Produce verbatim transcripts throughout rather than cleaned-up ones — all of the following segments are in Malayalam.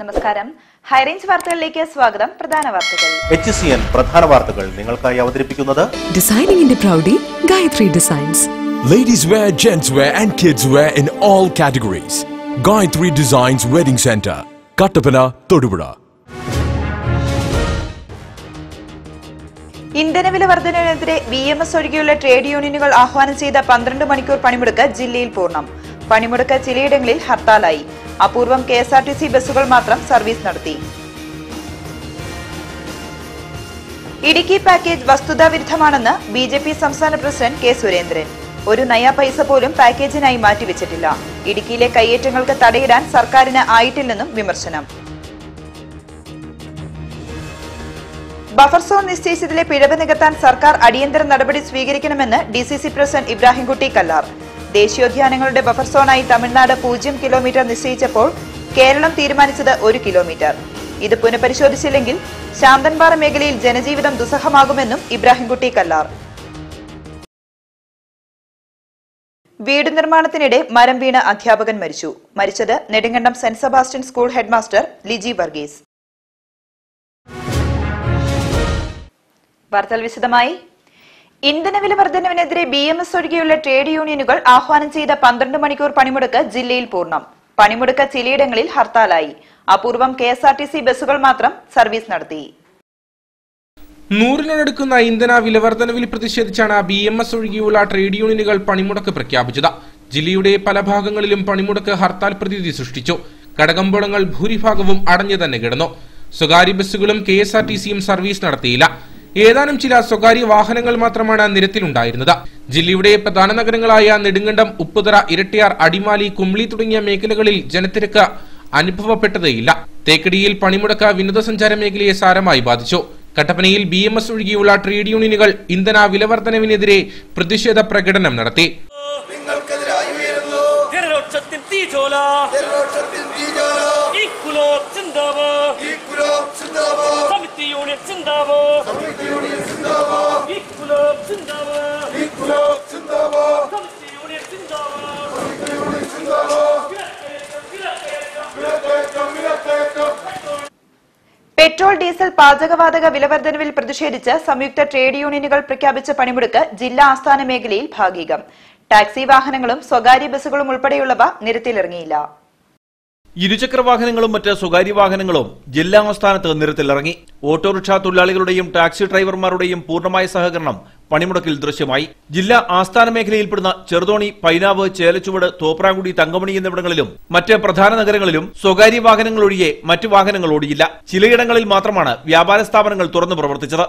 നമസ്കാരം. ഹൈറേഞ്ച് വാർത്തകളിലേക്ക് സ്വാഗതം. പ്രധാന വാർത്തകൾ. എച്ച് സി എൻ പ്രധാന വാർത്തകൾ നിങ്ങൾക്കായി അവതരിപ്പിക്കുന്നത് ഡിസൈനിംഗ് ഇൻ പ്രൗഡി Gayathri designs. Ladies wear, gents wear and kids wear in all categories. Gayatri Designs Wedding Center, Kattapana, Thodupuzha. ഇന്ധനവില വർധനവിനെതിരെ ബി എം എസ് ഒഴികെയുള്ള ട്രേഡ് യൂണിയനുകൾ ആഹ്വാനം ചെയ്ത പന്ത്രണ്ട് മണിക്കൂർ പണിമുടക്ക് ജില്ലയിൽ പൂർണ്ണം. പണിമുടക്ക് ചിലയിടങ്ങളിൽ ഹർത്താലായി. അപൂർവം K S R T C ബസ്സുകൾ മാത്രം സർവീസ് നടത്തി. ഇടുക്കി പാക്കേജ് വസ്തുതാവിരുദ്ധമാണെന്ന് ബി ജെ പി സംസ്ഥാന പ്രസിഡന്റ് കെ സുരേന്ദ്രൻ. ഒരു നയ പൈസ പോലും പാക്കേജിനായി മാറ്റിവെച്ചിട്ടില്ല. ഇടുക്കിയിലെ കയ്യേറ്റങ്ങൾക്ക് തടയിടാൻ സർക്കാരിന് ആയിട്ടില്ലെന്നും വിമർശനം. ബഫർ സോൺ നിശ്ചയിച്ചതിലെ പിഴവ് നികത്താൻ സർക്കാർ അടിയന്തര നടപടി സ്വീകരിക്കണമെന്ന് D C C president Ibrahimkutty Kallar. ദേശീയോദ്യാനങ്ങളുടെ ബഫർ സോണായി തമിഴ്നാട് പൂജ്യം കിലോമീറ്റർ നിശ്ചയിച്ചപ്പോൾ കേരളം തീരുമാനിച്ചത് ഒരു കിലോമീറ്റർ. ഇത് പുനഃപരിശോധിച്ചില്ലെങ്കിൽ ശാന്തൻപാറ മേഖലയിൽ ജനജീവിതം ദുസ്സഹമാകുമെന്നും ഇബ്രാഹിംകുട്ടി കല്ലാർ. വീട് നിർമ്മാണത്തിനിടെ മരം വീണ് അധ്യാപകൻ മരിച്ചു. മരിച്ചത് Nedumkandam saint Sebastian school headmaster Liji Varghese. വാർത്തകൾ വിശദമായി. ഇന്ധനവില വർധനവിനെതിരെ ബി എം എസ് ഒഴികെയുള്ള ട്രേഡ് യൂണിയനുകൾ ആഹ്വാനം ചെയ്ത പന്ത്രണ്ട് മണിക്കൂർ പണിമുടക്ക് ജില്ലയിൽ പൂർണ്ണം. പണിമുടക്ക് ചിലയിടങ്ങളിൽ ഹർത്താലായി. അപൂർവം K S R T C ബസ്സുകൾ മാത്രം സർവീസ് നടത്തി. നൂറിനടുക്കുന്ന ഇന്ധന വിലവർധനവിൽ പ്രതിഷേധിച്ചാണ് ബി എം എസ് ഒഴികെയുള്ള ട്രേഡ് യൂണിയനുകൾ പണിമുടക്ക് പ്രഖ്യാപിച്ചത്. ജില്ലയുടെ പല ഭാഗങ്ങളിലും പണിമുടക്ക് ഹർത്താൽ പ്രതീതി സൃഷ്ടിച്ചു. കടകമ്പോളങ്ങൾ ഭൂരിഭാഗവും അടഞ്ഞു തന്നെ കിടന്നു. സ്വകാര്യ ബസ്സുകളും കെ എസ് ആർ ടി സിയും സർവീസ് നടത്തിയില്ല. ഏതാനും ചില സ്വകാര്യ വാഹനങ്ങൾ മാത്രമാണ് നിരത്തിലുണ്ടായിരുന്നത്. ജില്ലയുടെ പ്രധാന നഗരങ്ങളായ നെടുങ്കണ്ടം, ഉപ്പുതറ, ഇരട്ടിയാർ, അടിമാലി, കുമ്ളി തുടങ്ങിയ മേഖലകളിൽ ജനത്തിരക്ക് അനുഭവപ്പെട്ടതേയില്ല. തേക്കടിയിൽ പണിമുടക്ക് വിനോദസഞ്ചാര മേഖലയെ സാരമായി ബാധിച്ചു. കട്ടപ്പനയിൽ ബി എം എസ് ഒഴികെയുള്ള ട്രേഡ് യൂണിയനുകൾ ഇന്ധന വിലവർധനവിനെതിരെ പ്രതിഷേധ പ്രകടനം നടത്തി. പെട്രോൾ, ഡീസൽ, പാചകവാതക വിലവർധനവിൽ പ്രതിഷേധിച്ച് സംയുക്ത ട്രേഡ് യൂണിയനുകൾ പ്രഖ്യാപിച്ച പണിമുടക്ക് ജില്ലാ ആസ്ഥാന മേഖലയിൽ ഭാഗികം. ടാക്സി വാഹനങ്ങളും സ്വകാര്യ ബസ്സുകളും ഉൾപ്പെടെയുള്ളവ നിരത്തിലിറങ്ങിയില്ല. ഇരുചക്ര വാഹനങ്ങളും മറ്റ് സ്വകാര്യ വാഹനങ്ങളും ജില്ലാ ആസ്ഥാനത്ത് നിരത്തിലിറങ്ങി. ഓട്ടോറിക്ഷ തൊഴിലാളികളുടെയും ടാക്സി ഡ്രൈവർമാരുടെയും പൂർണ്ണമായ സഹകരണം പണിമുടക്കിൽ ദൃശ്യമായി. ജില്ലാ ആസ്ഥാന മേഖലയിൽപ്പെടുന്ന ചെറുതോണി, പൈനാവ്, ചേലച്ചുവട്, തോപ്രാങ്കുടി, തങ്കമണി എന്നിവിടങ്ങളിലും മറ്റ് പ്രധാന നഗരങ്ങളിലും സ്വകാര്യ വാഹനങ്ങൾ ഒഴികെ മറ്റു വാഹനങ്ങൾ ഓടിയില്ല. ചിലയിടങ്ങളിൽ മാത്രമാണ് വ്യാപാര സ്ഥാപനങ്ങൾ തുറന്നു പ്രവർത്തിച്ചത്.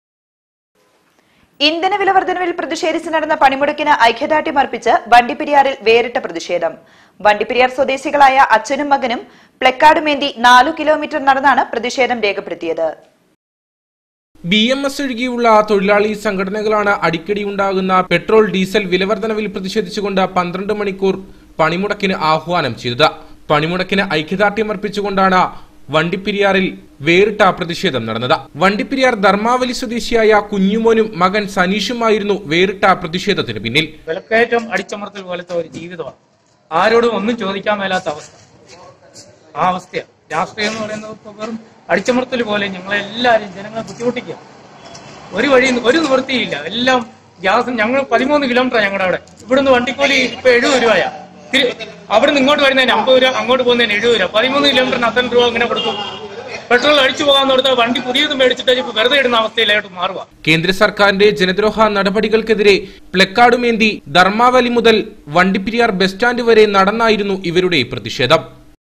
ഇന്ധനവില വർധനവിൽ പ്രതിഷേധിച്ച് നടന്ന പണിമുടക്കിന് ഐക്യദാർഢ്യം അർപ്പിച്ച് വണ്ടിപ്പെരിയാറിൽ വേറിട്ട പ്രതിഷേധം. വണ്ടിപ്പെരിയാർ സ്വദേശികളായ അച്ഛനും മകനും പ്ലക്കാർഡുമേന്തി നാലു കിലോമീറ്റർ നടന്നാണ് പ്രതിഷേധം രേഖപ്പെടുത്തിയത്. ബി എം എസ് ഒഴികെയുള്ള തൊഴിലാളി സംഘടനകളാണ് അടിക്കടി ഉണ്ടാകുന്ന പെട്രോൾ, ഡീസൽ വിലവർധനവിൽ പ്രതിഷേധിച്ചുകൊണ്ട് പന്ത്രണ്ട് മണിക്കൂർ പണിമുടക്കിന് ആഹ്വാനം ചെയ്തത്. പണിമുടക്കിന് ഐക്യദാർഢ്യം അർപ്പിച്ചുകൊണ്ടാണ് വണ്ടിപ്പെരിയാറിൽ വേറിട്ട പ്രതിഷേധം നടന്നത്. വണ്ടിപ്പെരിയാർ ധർമാവലി സ്വദേശിയായ കുഞ്ഞുമോനും മകൻ സനീഷുമായിരുന്നു വേറിട്ട പ്രതിഷേധത്തിന് പിന്നിൽ. വിലക്കയറ്റം അടിച്ചമർത്തൽ പോലത്തെ ഒരു ജീവിതമാണ്. ആരോടും ഒന്നും ചോദിക്കാൻ മേലാത്ത അവസ്ഥ. ആ അവസ്ഥയാണ് രാഷ്ട്രീയം എന്ന് പറയുന്നത്. ഇപ്പൊ വെറും അടിച്ചമർത്തൽ പോലെ ഞങ്ങളെല്ലാവരും ജനങ്ങളെ ബുദ്ധിമുട്ടിക്കുക. ഒരു വഴി ഒരു നിവൃത്തിയില്ല. എല്ലാം ഗ്യാസ്. ഞങ്ങൾ പതിമൂന്ന് കിലോമീറ്റർ ഞങ്ങളുടെ അവിടെ. ഇവിടുന്ന് വണ്ടിക്കൂലി ഇപ്പൊ എഴുപത് രൂപയാ. അവിടെ നിന്ന് ഇങ്ങോട്ട് വരുന്നതിന് അമ്പത് രൂപ, അങ്ങോട്ട് പോകുന്നതിന് എഴുപത് രൂപ. പതിമൂന്ന് കിലോമീറ്ററിന് അത്ര രൂപ ഇങ്ങനെ കൊടുക്കും. പെട്രോൾ അടിച്ചു പോകാന്ന് കൊടുത്താൽ വണ്ടി പുതിയത് മേടിച്ചിട്ട് ഇപ്പൊ വെറുതെ ഇടുന്ന അവസ്ഥയിലായിട്ട് മാറുക. കേന്ദ്ര സർക്കാരിന്റെ ജനദ്രോഹ നടപടികൾക്കെതിരെ പ്ലക്കാർഡുമേന്തി ധർമാവലി മുതൽ വണ്ടിപ്പെരിയാർ ബസ് സ്റ്റാൻഡ് വരെ നടന്നായിരുന്നു ഇവരുടെ പ്രതിഷേധം.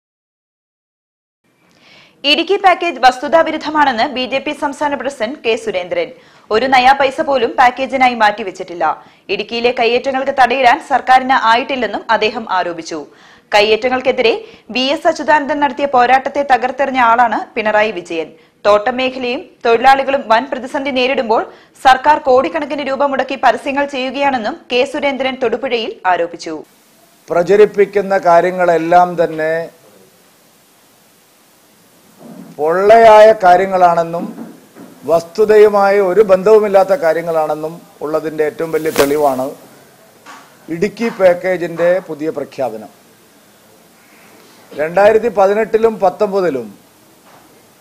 ഇടുക്കി പാക്കേജ് വസ്തുതാവിരുദ്ധമാണെന്ന് ബി ജെ പി സംസ്ഥാന പ്രസിഡന്റ് കെ സുരേന്ദ്രൻ. ഒരു നയാ പൈസ പോലും പാക്കേജിനായി മാറ്റിവെച്ചിട്ടില്ല. ഇടുക്കിയിലെ കയ്യേറ്റങ്ങൾക്ക് തടയിടാൻ സർക്കാരിന് ആയിട്ടില്ലെന്നും അദ്ദേഹം ആരോപിച്ചു. കയ്യേറ്റങ്ങൾക്കെതിരെ വി എസ് അച്യുതാനന്ദൻ നടത്തിയ പോരാട്ടത്തെ തകർത്തെറിഞ്ഞ ആളാണ് പിണറായി വിജയൻ. തോട്ടം മേഖലയും തൊഴിലാളികളും വൻ പ്രതിസന്ധി നേരിടുമ്പോൾ സർക്കാർ കോടിക്കണക്കിന് രൂപ മുടക്കി പരസ്യങ്ങൾ ചെയ്യുകയാണെന്നും കെ സുരേന്ദ്രൻ തൊടുപുഴയിൽ ആരോപിച്ചു. പ്രചരിപ്പിക്കുന്ന കാര്യങ്ങളെല്ലാം തന്നെ പൊള്ളയായ കാര്യങ്ങളാണെന്നും വസ്തുതയുമായി ഒരു ബന്ധവുമില്ലാത്ത കാര്യങ്ങളാണെന്നും ഉള്ളതിൻ്റെ ഏറ്റവും വലിയ തെളിവാണ് ഇടുക്കി പാക്കേജിൻ്റെ പുതിയ പ്രഖ്യാപനം. രണ്ടായിരത്തി പതിനെട്ടിലും പത്തൊമ്പതിലും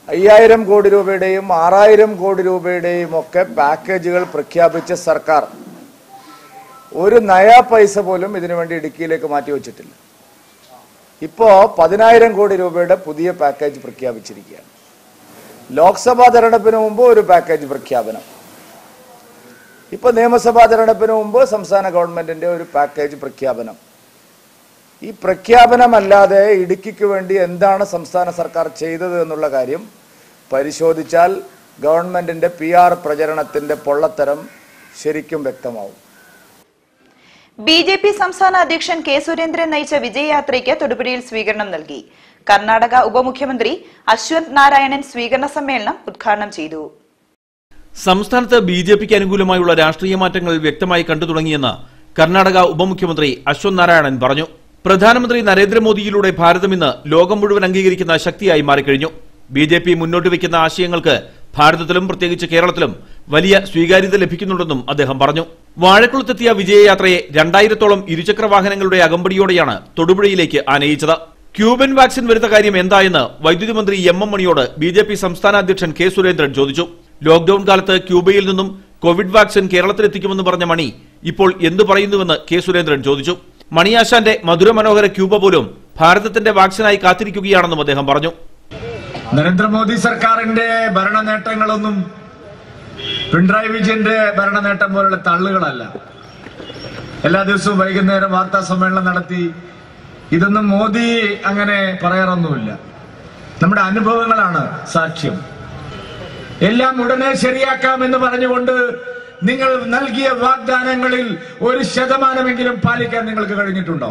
അയ്യായിരം കോടി രൂപയുടെയും ആറായിരം കോടി രൂപയുടെയും ഒക്കെ പാക്കേജുകൾ പ്രഖ്യാപിച്ച സർക്കാർ ഒരു നയാ പൈസ പോലും ഇതിനുവേണ്ടി ഇടുക്കിയിലേക്ക് മാറ്റിവെച്ചിട്ടില്ല. ഇപ്പോൾ പതിനായിരം കോടി രൂപയുടെ പുതിയ പാക്കേജ് പ്രഖ്യാപിച്ചിരിക്കുകയാണ്. ലോക്സഭാ തെരഞ്ഞെടുപ്പിന് മുമ്പ് ഒരു പാക്കേജ് പ്രഖ്യാപനം, ഇപ്പൊ നിയമസഭാ തെരഞ്ഞെടുപ്പിന് മുമ്പ് സംസ്ഥാന ഗവൺമെന്റിന്റെ ഒരു പാക്കേജ് പ്രഖ്യാപനം. ഈ പ്രഖ്യാപനമല്ലാതെ ഇടുക്കിക്ക് വേണ്ടി എന്താണ് സംസ്ഥാന സർക്കാർ ചെയ്തത് എന്നുള്ള കാര്യം പരിശോധിച്ചാൽ ഗവൺമെന്റിന്റെ പി ആർ പ്രചരണത്തിന്റെ പൊള്ളത്തരം ശരിക്കും വ്യക്തമാവും. ബി ജെ പി സംസ്ഥാന അധ്യക്ഷൻ കെ സുരേന്ദ്രൻ നയിച്ച വിജയയാത്രയ്ക്ക് തൊടുപുഴയിൽ സ്വീകരണം നൽകി. കർണാടക ഉപമുഖ്യമന്ത്രി അശ്വന്ത് നാരായണൻ സ്വീകരണ സമ്മേളനം ഉദ്ഘാടനം ചെയ്തു. സംസ്ഥാനത്ത് ബി ജെ പിക്ക് അനുകൂലമായുള്ള രാഷ്ട്രീയ മാറ്റങ്ങൾ വ്യക്തമായി കണ്ടു തുടങ്ങിയെന്ന് കർണാടക ഉപമുഖ്യമന്ത്രി അശ്വന്ത് നാരായണൻ പറഞ്ഞു. പ്രധാനമന്ത്രി നരേന്ദ്രമോദിയിലൂടെ ഭാരതം ഇന്ന് ലോകം മുഴുവൻ അംഗീകരിക്കുന്ന ശക്തിയായി മാറിക്കഴിഞ്ഞു. ബി ജെ പി മുന്നോട്ട് വയ്ക്കുന്ന ആശയങ്ങൾക്ക് ഭാരതത്തിലും പ്രത്യേകിച്ച് കേരളത്തിലും വലിയ സ്വീകാര്യത ലഭിക്കുന്നുണ്ടെന്നും അദ്ദേഹം പറഞ്ഞു. വാഴക്കുളത്തെത്തിയ വിജയയാത്രയെ രണ്ടായിരത്തോളം ഇരുചക്ര വാഹനങ്ങളുടെ അകമ്പടിയോടെയാണ് തൊടുപുഴയിലേക്ക് ആനയിച്ചത്. ക്യൂബൻ വാക്സിൻ വരുന്ന കാര്യം എന്തായെന്ന് വൈദ്യുതി മന്ത്രി എം എം മണിയോട് ബി ജെ പി സംസ്ഥാന അധ്യക്ഷൻ കെ സുരേന്ദ്രൻ ചോദിച്ചു. ലോക്ഡൌൺ കാലത്ത് ക്യൂബയിൽ നിന്നും കോവിഡ് വാക്സിൻ കേരളത്തിലെത്തിക്കുമെന്ന് പറഞ്ഞ മണി ഇപ്പോൾ എന്തു പറയുന്നുവെന്ന് കെ സുരേന്ദ്രൻ ചോദിച്ചു. മണിയാശാന്റെ മധുര മനോഹര ക്യൂബ പോലും ഭാരതത്തിന്റെ വാക്സിനായി കാത്തിരിക്കുകയാണെന്നും അദ്ദേഹം പറഞ്ഞു. നരേന്ദ്രമോദി സർക്കാരിന്റെ ഭരണ നേട്ടങ്ങളൊന്നും പിണറായി വിജയന്റെ ഭരണ നേട്ടം പോലുള്ള തള്ളുകളല്ല. എല്ലാ ദിവസവും വൈകുന്നേരം വാർത്താ സമ്മേളനം നടത്തി ഇതൊന്നും മോദി അങ്ങനെ പറയാറൊന്നുമില്ല. നമ്മുടെ അനുഭവങ്ങളാണ് സാക്ഷ്യം. എല്ലാം ഉടനെ ശരിയാക്കാമെന്ന് പറഞ്ഞുകൊണ്ട് നിങ്ങൾ നൽകിയ വാഗ്ദാനങ്ങളിൽ ഒരു ശതമാനമെങ്കിലും പാലിക്കാൻ നിങ്ങൾക്ക് കഴിഞ്ഞിട്ടുണ്ടോ?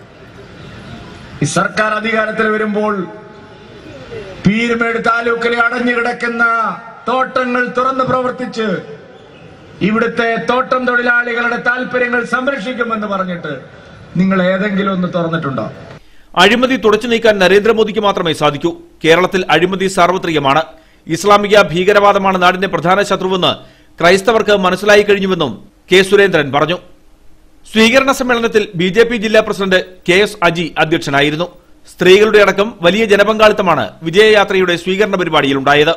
ഈ സർക്കാർ അധികാരത്തിൽ വരുമ്പോൾ പീരുമേട് താലൂക്കിലെ അടഞ്ഞു കിടക്കുന്ന തോട്ടങ്ങൾ തുറന്നു പ്രവർത്തിച്ച് ഇവിടുത്തെ തോട്ടം തൊഴിലാളികളുടെ താല്പര്യങ്ങൾ സംരക്ഷിക്കുമെന്ന് പറഞ്ഞിട്ട് നിങ്ങൾ ഏതെങ്കിലും ഒന്ന് തുറന്നിട്ടുണ്ടോ? അഴിമതി തുടച്ചു നീക്കാൻ നരേന്ദ്രമോദിക്ക് മാത്രമേ സാധിക്കൂ. കേരളത്തിൽ അഴിമതി സാർവത്രികമാണ്. ഇസ്ലാമിക ഭീകരവാദമാണ് നാടിന്റെ പ്രധാന ശത്രുവെന്ന് ക്രൈസ്തവർക്ക് മനസ്സിലായി കഴിഞ്ഞുവെന്നും കെ സുരേന്ദ്രൻ പറഞ്ഞു. സ്വീകരണ സമ്മേളനത്തിൽ ബി ജെ പി ജില്ലാ പ്രസിഡന്റ് കെ എസ് അജി അധ്യക്ഷനായിരുന്നു. സ്ത്രീകളുടെ അടക്കം വലിയ ജനപങ്കാളിത്തമാണ് വിജയയാത്രയുടെ സ്വീകരണ പരിപാടിയിലുണ്ടായത്.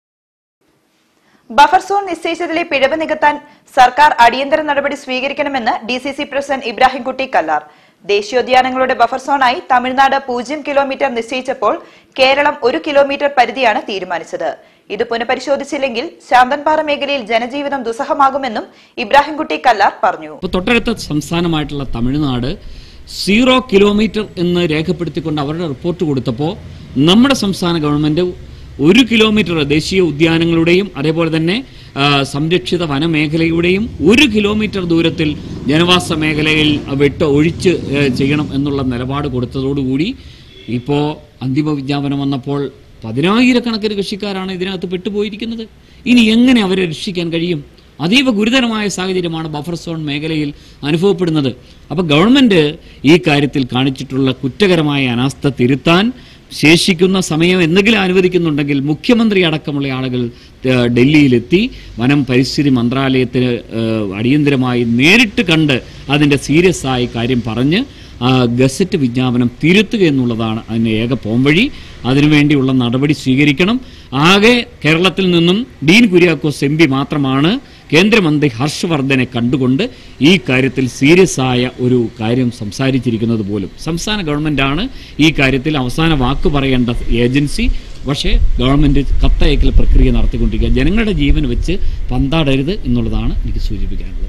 ബഫർ സോൺ നിശ്ചയിച്ചതിലെ പിഴവ് നികത്താൻ സർക്കാർ അടിയന്തര നടപടി സ്വീകരിക്കണമെന്ന് D C C president Ibrahimkutty Kallar. ദേശീയോദ്യാനങ്ങളുടെ ബഫർ സോണായി തമിഴ്നാട് പൂജ്യം കിലോമീറ്റർ നിശ്ചയിച്ചപ്പോൾ കേരളം ഒരു കിലോമീറ്റർ പരിധിയാണ് തീരുമാനിച്ചത്. ഇത് പുനഃപരിശോധിച്ചില്ലെങ്കിൽ ശാന്തൻപാറ മേഖലയിൽ ജനജീവിതം ദുസ്സഹമാകുമെന്നും ഇബ്രാഹിംകുട്ടി കല്ലാർ പറഞ്ഞു. തൊട്ടടുത്ത സംസ്ഥാനമായിട്ടുള്ള തമിഴ്നാട് സീറോ കിലോമീറ്റർ എന്ന് രേഖപ്പെടുത്തിക്കൊണ്ട് അവരുടെ റിപ്പോർട്ട് കൊടുത്തപ്പോൾ നമ്മുടെ സംസ്ഥാന ഗവൺമെന്റ് ഒരു കിലോമീറ്റർ ദേശീയ ഉദ്യാനങ്ങളുടെയും അതേപോലെ തന്നെ സംരക്ഷിത വനമേഖലയുടെയും ഒരു കിലോമീറ്റർ ദൂരത്തിൽ ജനവാസ മേഖലയിൽ വിട്ട് ഒഴിച്ച് ചെയ്യണം എന്നുള്ള നിലപാട് കൊടുത്തതോടുകൂടി ഇപ്പോൾ അന്തിമ വിജ്ഞാപനം വന്നപ്പോൾ പതിനായിരക്കണക്കിന് കൃഷിക്കാരാണ് ഇതിനകത്ത് പെട്ടുപോയിരിക്കുന്നത്. ഇനി എങ്ങനെ അവരെ രക്ഷിക്കാൻ കഴിയും? അതീവ ഗുരുതരമായ സാഹചര്യമാണ് ബഫർ സോൺ മേഖലയിൽ അനുഭവപ്പെടുന്നത്. അപ്പോൾ ഗവൺമെന്റ് ഈ കാര്യത്തിൽ കാണിച്ചിട്ടുള്ള കുറ്റകരമായ അനാസ്ഥ തിരുത്താൻ ശേഷിക്കുന്ന സമയം എന്തെങ്കിലും അനുവദിക്കുന്നുണ്ടെങ്കിൽ മുഖ്യമന്ത്രി അടക്കമുള്ള ആളുകൾ ഡൽഹിയിലെത്തി വനം പരിസ്ഥിതി മന്ത്രാലയത്തിന് അടിയന്തരമായി നേരിട്ട് കണ്ട് അതിൻ്റെ സീരിയസ് ആയി കാര്യം പറഞ്ഞ് ഗസറ്റ് വിജ്ഞാപനം തിരുത്തുക എന്നുള്ളതാണ് അതിൻ്റെ ഏക പോംവഴി. അതിനുവേണ്ടിയുള്ള നടപടി സ്വീകരിക്കണം. ആകെ കേരളത്തിൽ നിന്നും ഡീൻ കുര്യാക്കോസ് എം പി മാത്രമാണ് കേന്ദ്രമന്ത്രി ഹർഷവർദ്ധനെ കണ്ടുകൊണ്ട് ഈ കാര്യത്തിൽ സീരിയസ് ആയ ഒരു കാര്യം സംസാരിച്ചിരിക്കുന്നത് പോലും. സംസ്ഥാന ഗവൺമെൻറ്റാണ് ഈ കാര്യത്തിൽ അവസാന വാക്ക് പറയേണ്ട ഏജൻസി. പക്ഷേ ഗവൺമെൻറ് കത്തയക്കൽ പ്രക്രിയ നടത്തിക്കൊണ്ടിരിക്കുക. ജനങ്ങളുടെ ജീവൻ വെച്ച് പന്താടരുത് എന്നുള്ളതാണ് എനിക്ക് സൂചിപ്പിക്കാനുള്ളത്.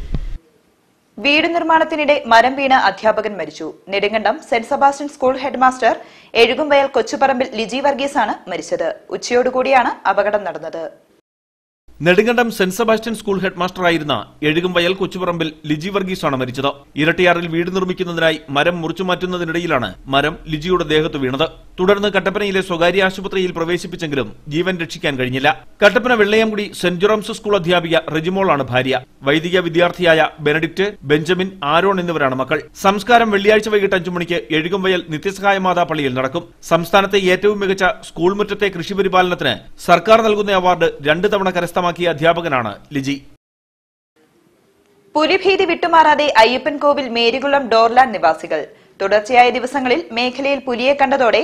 വീട് നിർമ്മാണത്തിനിടെ മരം വീണ് അധ്യാപകൻ മരിച്ചു. Nedumkandam saint Sebastian school head master Ezhukumvayal Kochuparambil Liji വർഗീസാണ് മരിച്ചത്. ഉച്ചയോടുകൂടിയാണ് അപകടം നടന്നത്. Nedumkandam saint Sebastian school head മാസ്റ്ററായിരുന്ന എഴുകുംവയൽ കൊച്ചുപറമ്പിൽ ലിജി വർഗീസാണ് മരിച്ചത്. ഇരട്ടിയാറിൽ വീട് നിർമ്മിക്കുന്നതിനായി മരം മുറിച്ചു മാറ്റുന്നതിനിടയിലാണ് മരം ലിജിയുടെ ദേഹത്ത് വീണത്. തുടർന്ന് കട്ടപ്പനയിലെ സ്വകാര്യ ആശുപത്രിയിൽ പ്രവേശിപ്പിച്ചെങ്കിലും ജീവൻ രക്ഷിക്കാൻ കഴിഞ്ഞില്ല. Kattappana Vellayamkudy saint Jerome's school അധ്യാപിക റെജിമോളാണ് ഭാര്യ. വൈദിക വിദ്യാർത്ഥിയായ ബെനഡിക്ട്, ബെഞ്ചമിൻ, ആരോൺ എന്നിവരാണ് മക്കൾ. സംസ്കാരം വെള്ളിയാഴ്ച വൈകിട്ട് അഞ്ചു മണിക്ക് എഴുകുംവയൽ നിത്യസഹായ മാതാ പള്ളിയിൽ നടക്കും. സംസ്ഥാനത്തെ ഏറ്റവും മികച്ച സ്കൂൾ മുറ്റത്തെ കൃഷിപരിപാലനത്തിന് സർക്കാർ നൽകുന്ന അവാർഡ് രണ്ട് തവണ കരസ്ഥമാക്കിയ അധ്യാപകനാണ് ലിജി. പുലിഭീതി വിട്ടുമാറാതെ അയ്യപ്പൻകോവിൽ മേരികുളം ഡോർലാൻഡ് നിവാസികൾ. തുടർച്ചയായ ദിവസങ്ങളിൽ മേഖലയിൽ പുലിയെ കണ്ടതോടെ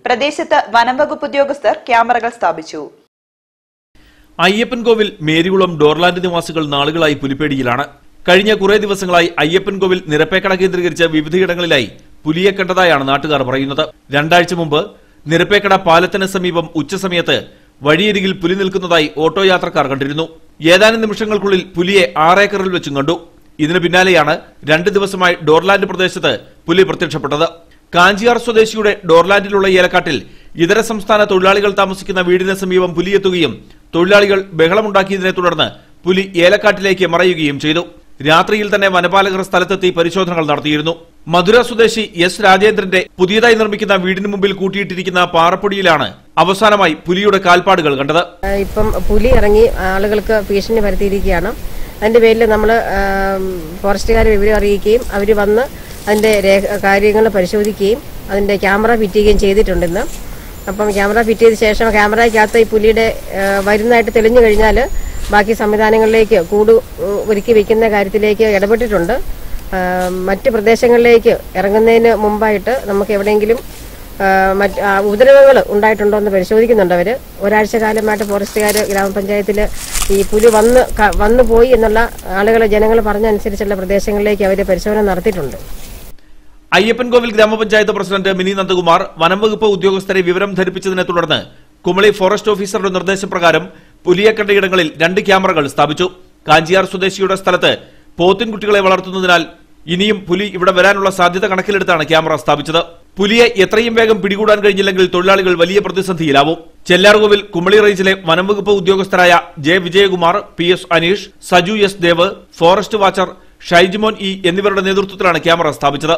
പ്രദേശത്ത് വനം വകുപ്പ് ഉദ്യോഗസ്ഥർ ക്യാമറകൾ സ്ഥാപിച്ചു. അയ്യപ്പൻകോവിൽ മേരികുളം ഡോർലാൻഡ് നിവാസികൾ നാളുകളായി പുലിപ്പേടിയിലാണ്. കഴിഞ്ഞ കുറേ ദിവസങ്ങളായി അയ്യപ്പൻകോവിൽ നിരപ്പേക്കട കേന്ദ്രീകരിച്ച് വിവിധയിടങ്ങളിലായി പുലിയെ കണ്ടതായാണ് നാട്ടുകാർ പറയുന്നത്. രണ്ടാഴ്ച മുമ്പ് നിരപ്പേക്കട പാലത്തിന് സമീപം ഉച്ചസമയത്ത് വഴിയരികിൽ പുലി നിൽക്കുന്നതായി ഓട്ടോ യാത്രക്കാർ കണ്ടിരുന്നു. ഏതാനും നിമിഷങ്ങൾക്കുള്ളിൽ പുലിയെ ആറേക്കറിൽ വെച്ചും കണ്ടു. ഇതിനു പിന്നാലെയാണ് രണ്ട് ദിവസമായി ഡോർലാൻഡ് പ്രദേശത്ത് പുലി പ്രത്യക്ഷപ്പെട്ടത്. കാഞ്ചിയാർ സ്വദേശിയുടെ ഡോർലാൻഡിലുള്ള ഏലക്കാട്ടിൽ ഇതര സംസ്ഥാന തൊഴിലാളികൾ താമസിക്കുന്ന വീടിന് സമീപം പുലിയെത്തുകയും തൊഴിലാളികൾ ബഹളമുണ്ടാക്കിയതിനെ തുടർന്ന് പുലി ഏലക്കാട്ടിലേക്ക് മറയുകയും ചെയ്തു. രാത്രിയിൽ തന്നെ വനപാലകർ സ്ഥലത്തെത്തി പരിശോധനകൾ നടത്തിയിരുന്നു. മധുര സ്വദേശി എസ് രാജേന്ദ്രന്റെ പുതിയതായി നിർമ്മിക്കുന്ന വീടിന് മുമ്പിൽ കൂട്ടിയിട്ടിരിക്കുന്ന പാറപ്പൊടിയിലാണ് അവസാനമായി പുലിയുടെ കാൽപ്പാടുകൾ കണ്ടത്. ഇപ്പം പുലി ഇറങ്ങി ആളുകൾക്ക് ഭീഷണി വരുത്തിയിരിക്കുകയാണ്. അതിന്റെ പേരിൽ നമ്മൾ ഫോറസ്റ്റുകാരെ വിവരം അറിയിക്കുകയും അവർ വന്ന് അതിന്റെ കാര്യങ്ങൾ പരിശോധിക്കുകയും അതിന്റെ ക്യാമറ ഫിറ്റ് ചെയ്യുകയും ചെയ്തിട്ടുണ്ടെന്ന്. അപ്പം ക്യാമറ ഫിറ്റ് ചെയ്ത ശേഷം ക്യാമറയ്ക്കകത്ത് ഈ പുലിയുടെ വരുന്നതായിട്ട് തെളിഞ്ഞു കഴിഞ്ഞാൽ ബാക്കി സംവിധാനങ്ങളിലേക്ക് കൂട് ഒരുക്കി വെക്കുന്ന കാര്യത്തിലേക്ക് ഇടപെട്ടിട്ടുണ്ട്. മറ്റ് പ്രദേശങ്ങളിലേക്ക് ഇറങ്ങുന്നതിന് മുമ്പായിട്ട് നമുക്ക് എവിടെയെങ്കിലും മറ്റ് ഉപദ്രവങ്ങൾ ഉണ്ടായിട്ടുണ്ടോ എന്ന് പരിശോധിക്കുന്നുണ്ട് അവർ. ഒരാഴ്ച കാലമായിട്ട് ഫോറസ്റ്റുകാർ ഗ്രാമപഞ്ചായത്തിൽ ഈ പുലി വന്ന് വന്നു പോയി എന്നുള്ള ആളുകളെ ജനങ്ങൾ പറഞ്ഞനുസരിച്ചുള്ള പ്രദേശങ്ങളിലേക്ക് അവർ പരിശോധന നടത്തിയിട്ടുണ്ട്. അയ്യപ്പൻകോവിൽ ഗ്രാമപഞ്ചായത്ത് പ്രസിഡന്റ് മിനി നന്ദകുമാർ വനം വകുപ്പ് ഉദ്യോഗസ്ഥരെ വിവരം ധരിപ്പിച്ചതിനെ തുടർന്ന് കുമളി ഫോറസ്റ്റ് ഓഫീസറുടെ നിർദ്ദേശപ്രകാരം പുലിയെ കണ്ടയിടങ്ങളിൽ രണ്ട് ക്യാമറകൾ സ്ഥാപിച്ചു. കാഞ്ചിയാർ സ്വദേശിയുടെ സ്ഥലത്ത് പോത്തിൻകുട്ടികളെ വളർത്തുന്നതിനാൽ ഇനിയും പുലി ഇവിടെ വരാനുള്ള സാധ്യത കണക്കിലെടുത്താണ് ക്യാമറ സ്ഥാപിച്ചത്. പുലിയെ എത്രയും വേഗം പിടികൂടാൻ കഴിഞ്ഞില്ലെങ്കിൽ തൊഴിലാളികൾ വലിയ പ്രതിസന്ധിയിലാവും. ചെല്ലാർകോവിൽ കുമളി റേഞ്ചിലെ വനം വകുപ്പ് ഉദ്യോഗസ്ഥരായ J Vijayakumar, P S Aneesh, Saju S Dev, forest watcher Shaijimon E എന്നിവരുടെ നേതൃത്വത്തിലാണ് ക്യാമറ സ്ഥാപിച്ചത്.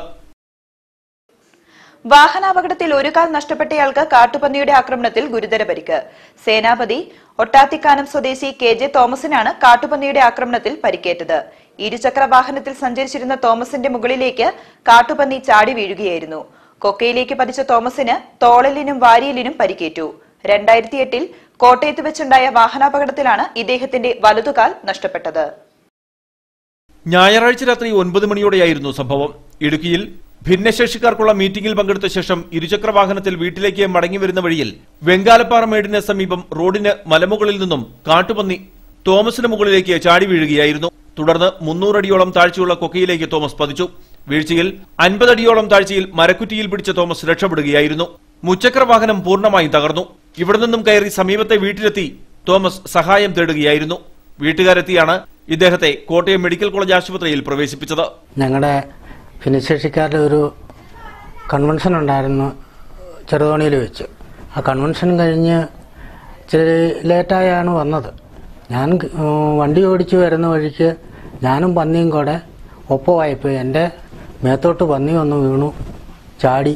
വാഹനാപകടത്തിൽ ഒരു കാൽ നഷ്ടപ്പെട്ടയാൾക്ക് കാട്ടുപന്നിയുടെ ആക്രമണത്തിൽ ഗുരുതര പരിക്ക്. സേനാപതി ഒട്ടാത്തിക്കാനം സ്വദേശി കെ ജെ തോമസിനാണ് കാട്ടുപന്നിയുടെ ആക്രമണത്തിൽ പരിക്കേറ്റത്. ഇരുചക്ര വാഹനത്തിൽ സഞ്ചരിച്ചിരുന്ന തോമസിന്റെ മുകളിലേക്ക് കാട്ടുപന്നി ചാടി വീഴുകയായിരുന്നു. കൊക്കയിലേക്ക് പതിച്ച തോമസിന് തോളലിനും വാരിയലിനും പരിക്കേറ്റു. രണ്ടായിരത്തി എട്ടിൽ കോട്ടയത്ത് വെച്ചുണ്ടായ വാഹനാപകടത്തിലാണ് ഇദ്ദേഹത്തിന്റെ വലതുകാൽ നഷ്ടപ്പെട്ടത്. ഞായറാഴ്ച രാത്രി ഒൻപത് മണിയോടെയായിരുന്നു സംഭവം. ഇടുക്കിയിൽ ഭിന്നശേഷിക്കാർക്കുള്ള മീറ്റിംഗിൽ പങ്കെടുത്ത ശേഷം ഇരുചക്ര വാഹനത്തിൽ വീട്ടിലേക്ക് മടങ്ങിവരുന്ന വഴിയിൽ വെങ്കാലപ്പാറ മേടിന് സമീപം റോഡിന് മലമുകളിൽ നിന്നും കാട്ടുപന്നി തോമസിന് മുകളിലേക്ക് ചാടി വീഴുകയായിരുന്നു. തുടർന്ന് മുന്നൂറടിയോളം താഴ്ചയുള്ള കൊക്കയിലേക്ക് തോമസ് പതിച്ചു. വീഴ്ചയിൽ അൻപതടിയോളം താഴ്ചയിൽ മരക്കുറ്റിയിൽ പിടിച്ച തോമസ് രക്ഷപ്പെടുകയായിരുന്നു. മുച്ചക്ര വാഹനം പൂർണ്ണമായും തകർന്നു. ഇവിടെ നിന്നും കയറി സമീപത്തെ വീട്ടിലെത്തി തോമസ് സഹായം തേടുകയായിരുന്നു. വീട്ടുകാരെത്തിയാണ് ഇദ്ദേഹത്തെ കോട്ടയം മെഡിക്കൽ കോളേജ് ആശുപത്രിയിൽ പ്രവേശിപ്പിച്ചത്. ഞങ്ങളുടെ ഭിന്നശേഷിക്കാരുടെ ഒരു കൺവെൻഷൻ ഉണ്ടായിരുന്നു ചെറുതോണിയിൽ വെച്ച്. ആ കൺവെൻഷൻ കഴിഞ്ഞ് ഇച്ചിരി ലേറ്റായാണ് വന്നത്. ഞാൻ വണ്ടി ഓടിച്ച് വരുന്ന വഴിക്ക് ഞാനും പന്നിയും കൂടെ ഒപ്പമായിപ്പോയി. എൻ്റെ മേത്തോട്ട് പന്നി വന്ന് വീണു, ചാടി.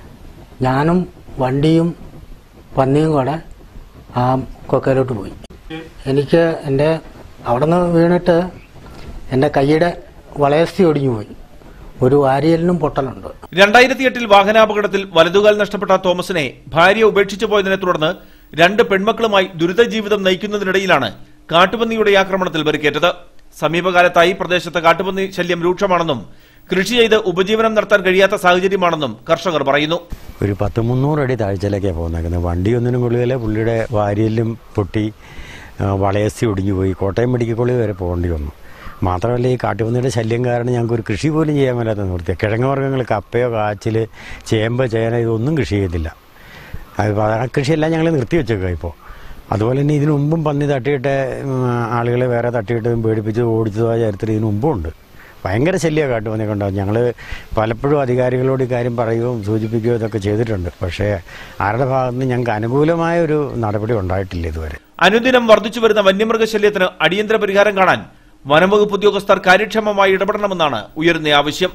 ഞാനും വണ്ടിയും പന്നിയും കൂടെ ആ കൊക്കയിലോട്ട് പോയി. എനിക്ക് എൻ്റെ അവിടെ നിന്ന് വീണിട്ട് എൻ്റെ കൈയുടെ വളയസ്ഥി ഒടിഞ്ഞു പോയി. ഒരു വാരിയലിനും പൊട്ടലുണ്ട്. രണ്ടായിരത്തി എട്ടിൽ വാഹനാപകടത്തിൽ വലതുകാൽ നഷ്ടപ്പെട്ട തോമസിനെ ഭാര്യ ഉപേക്ഷിച്ചു പോയതിനെ തുടർന്ന് രണ്ട് പെൺമക്കളുമായി ദുരിത ജീവിതം നയിക്കുന്നതിനിടയിലാണ് കാട്ടുപന്നിയുടെ ആക്രമണത്തിൽ പരിക്കേറ്റത്. സമീപകാലത്തായി പ്രദേശത്ത് കാട്ടുപന്നി ശല്യം രൂക്ഷമാണെന്നും കൃഷി ചെയ്ത് ഉപജീവനം നടത്താൻ കഴിയാത്ത സാഹചര്യമാണെന്നും കർഷകർ പറയുന്നു. ഒരു പത്ത് മുന്നൂറ് അടി താഴ്ചയിലേക്കാണ് പോകുന്നത്. വണ്ടി ഒന്നിനും കൊള്ളുകയില്ല. പുള്ളിയുടെ വാരിയലും പൊട്ടി, വളയസ്ഥി ഒടിഞ്ഞു പോയി. കോട്ടയം മെഡിക്കൽ കോളേജ് വരെ പോകേണ്ടി വന്നു. മാത്രമല്ല, ഈ കാട്ടുപന്നിയുടെ ശല്യം കാരണം ഞങ്ങൾക്ക് ഒരു കൃഷി പോലും ചെയ്യാൻ മേലാത്ത നിർത്തി. കിഴങ്ങ് വർഗ്ഗങ്ങൾ, കപ്പയോ കാച്ചിൽ, ചേമ്പ്, ചേന ഇതൊന്നും കൃഷി ചെയ്തില്ല. അത് ആ കൃഷിയെല്ലാം ഞങ്ങൾ നിർത്തിവെച്ചേക്കുക ഇപ്പോൾ. അതുപോലെ തന്നെ ഇതിനു മുമ്പും പന്നി തട്ടിയിട്ട് ആളുകളെ വേറെ തട്ടിയിട്ട് പേടിപ്പിച്ച് ഓടിച്ചതായ ചരിത്രം ഇതിനു മുമ്പും ഉണ്ട്. ഭയങ്കര ശല്യമാണ് കാട്ടുപന്നിയൊക്കെ ഉണ്ടാകും. ഞങ്ങൾ പലപ്പോഴും അധികാരികളോട് ഇക്കാര്യം പറയുകയും സൂചിപ്പിക്കുകയോ ഇതൊക്കെ ചെയ്തിട്ടുണ്ട്. പക്ഷേ ആരുടെ ഭാഗത്ത് നിന്ന് ഞങ്ങൾക്ക് അനുകൂലമായ ഒരു നടപടി ഉണ്ടായിട്ടില്ല ഇതുവരെ. അനുദിനം വർദ്ധിച്ചു വരുന്ന വന്യമൃഗശല്യത്തിന് അടിയന്തര പരിഹാരം കാണാൻ വനംവകുപ്പ് ഉദ്യോഗസ്ഥർ കാര്യക്ഷമമായി ഇടപെടണമെന്നാണ് ഉയരുന്ന ആവശ്യം.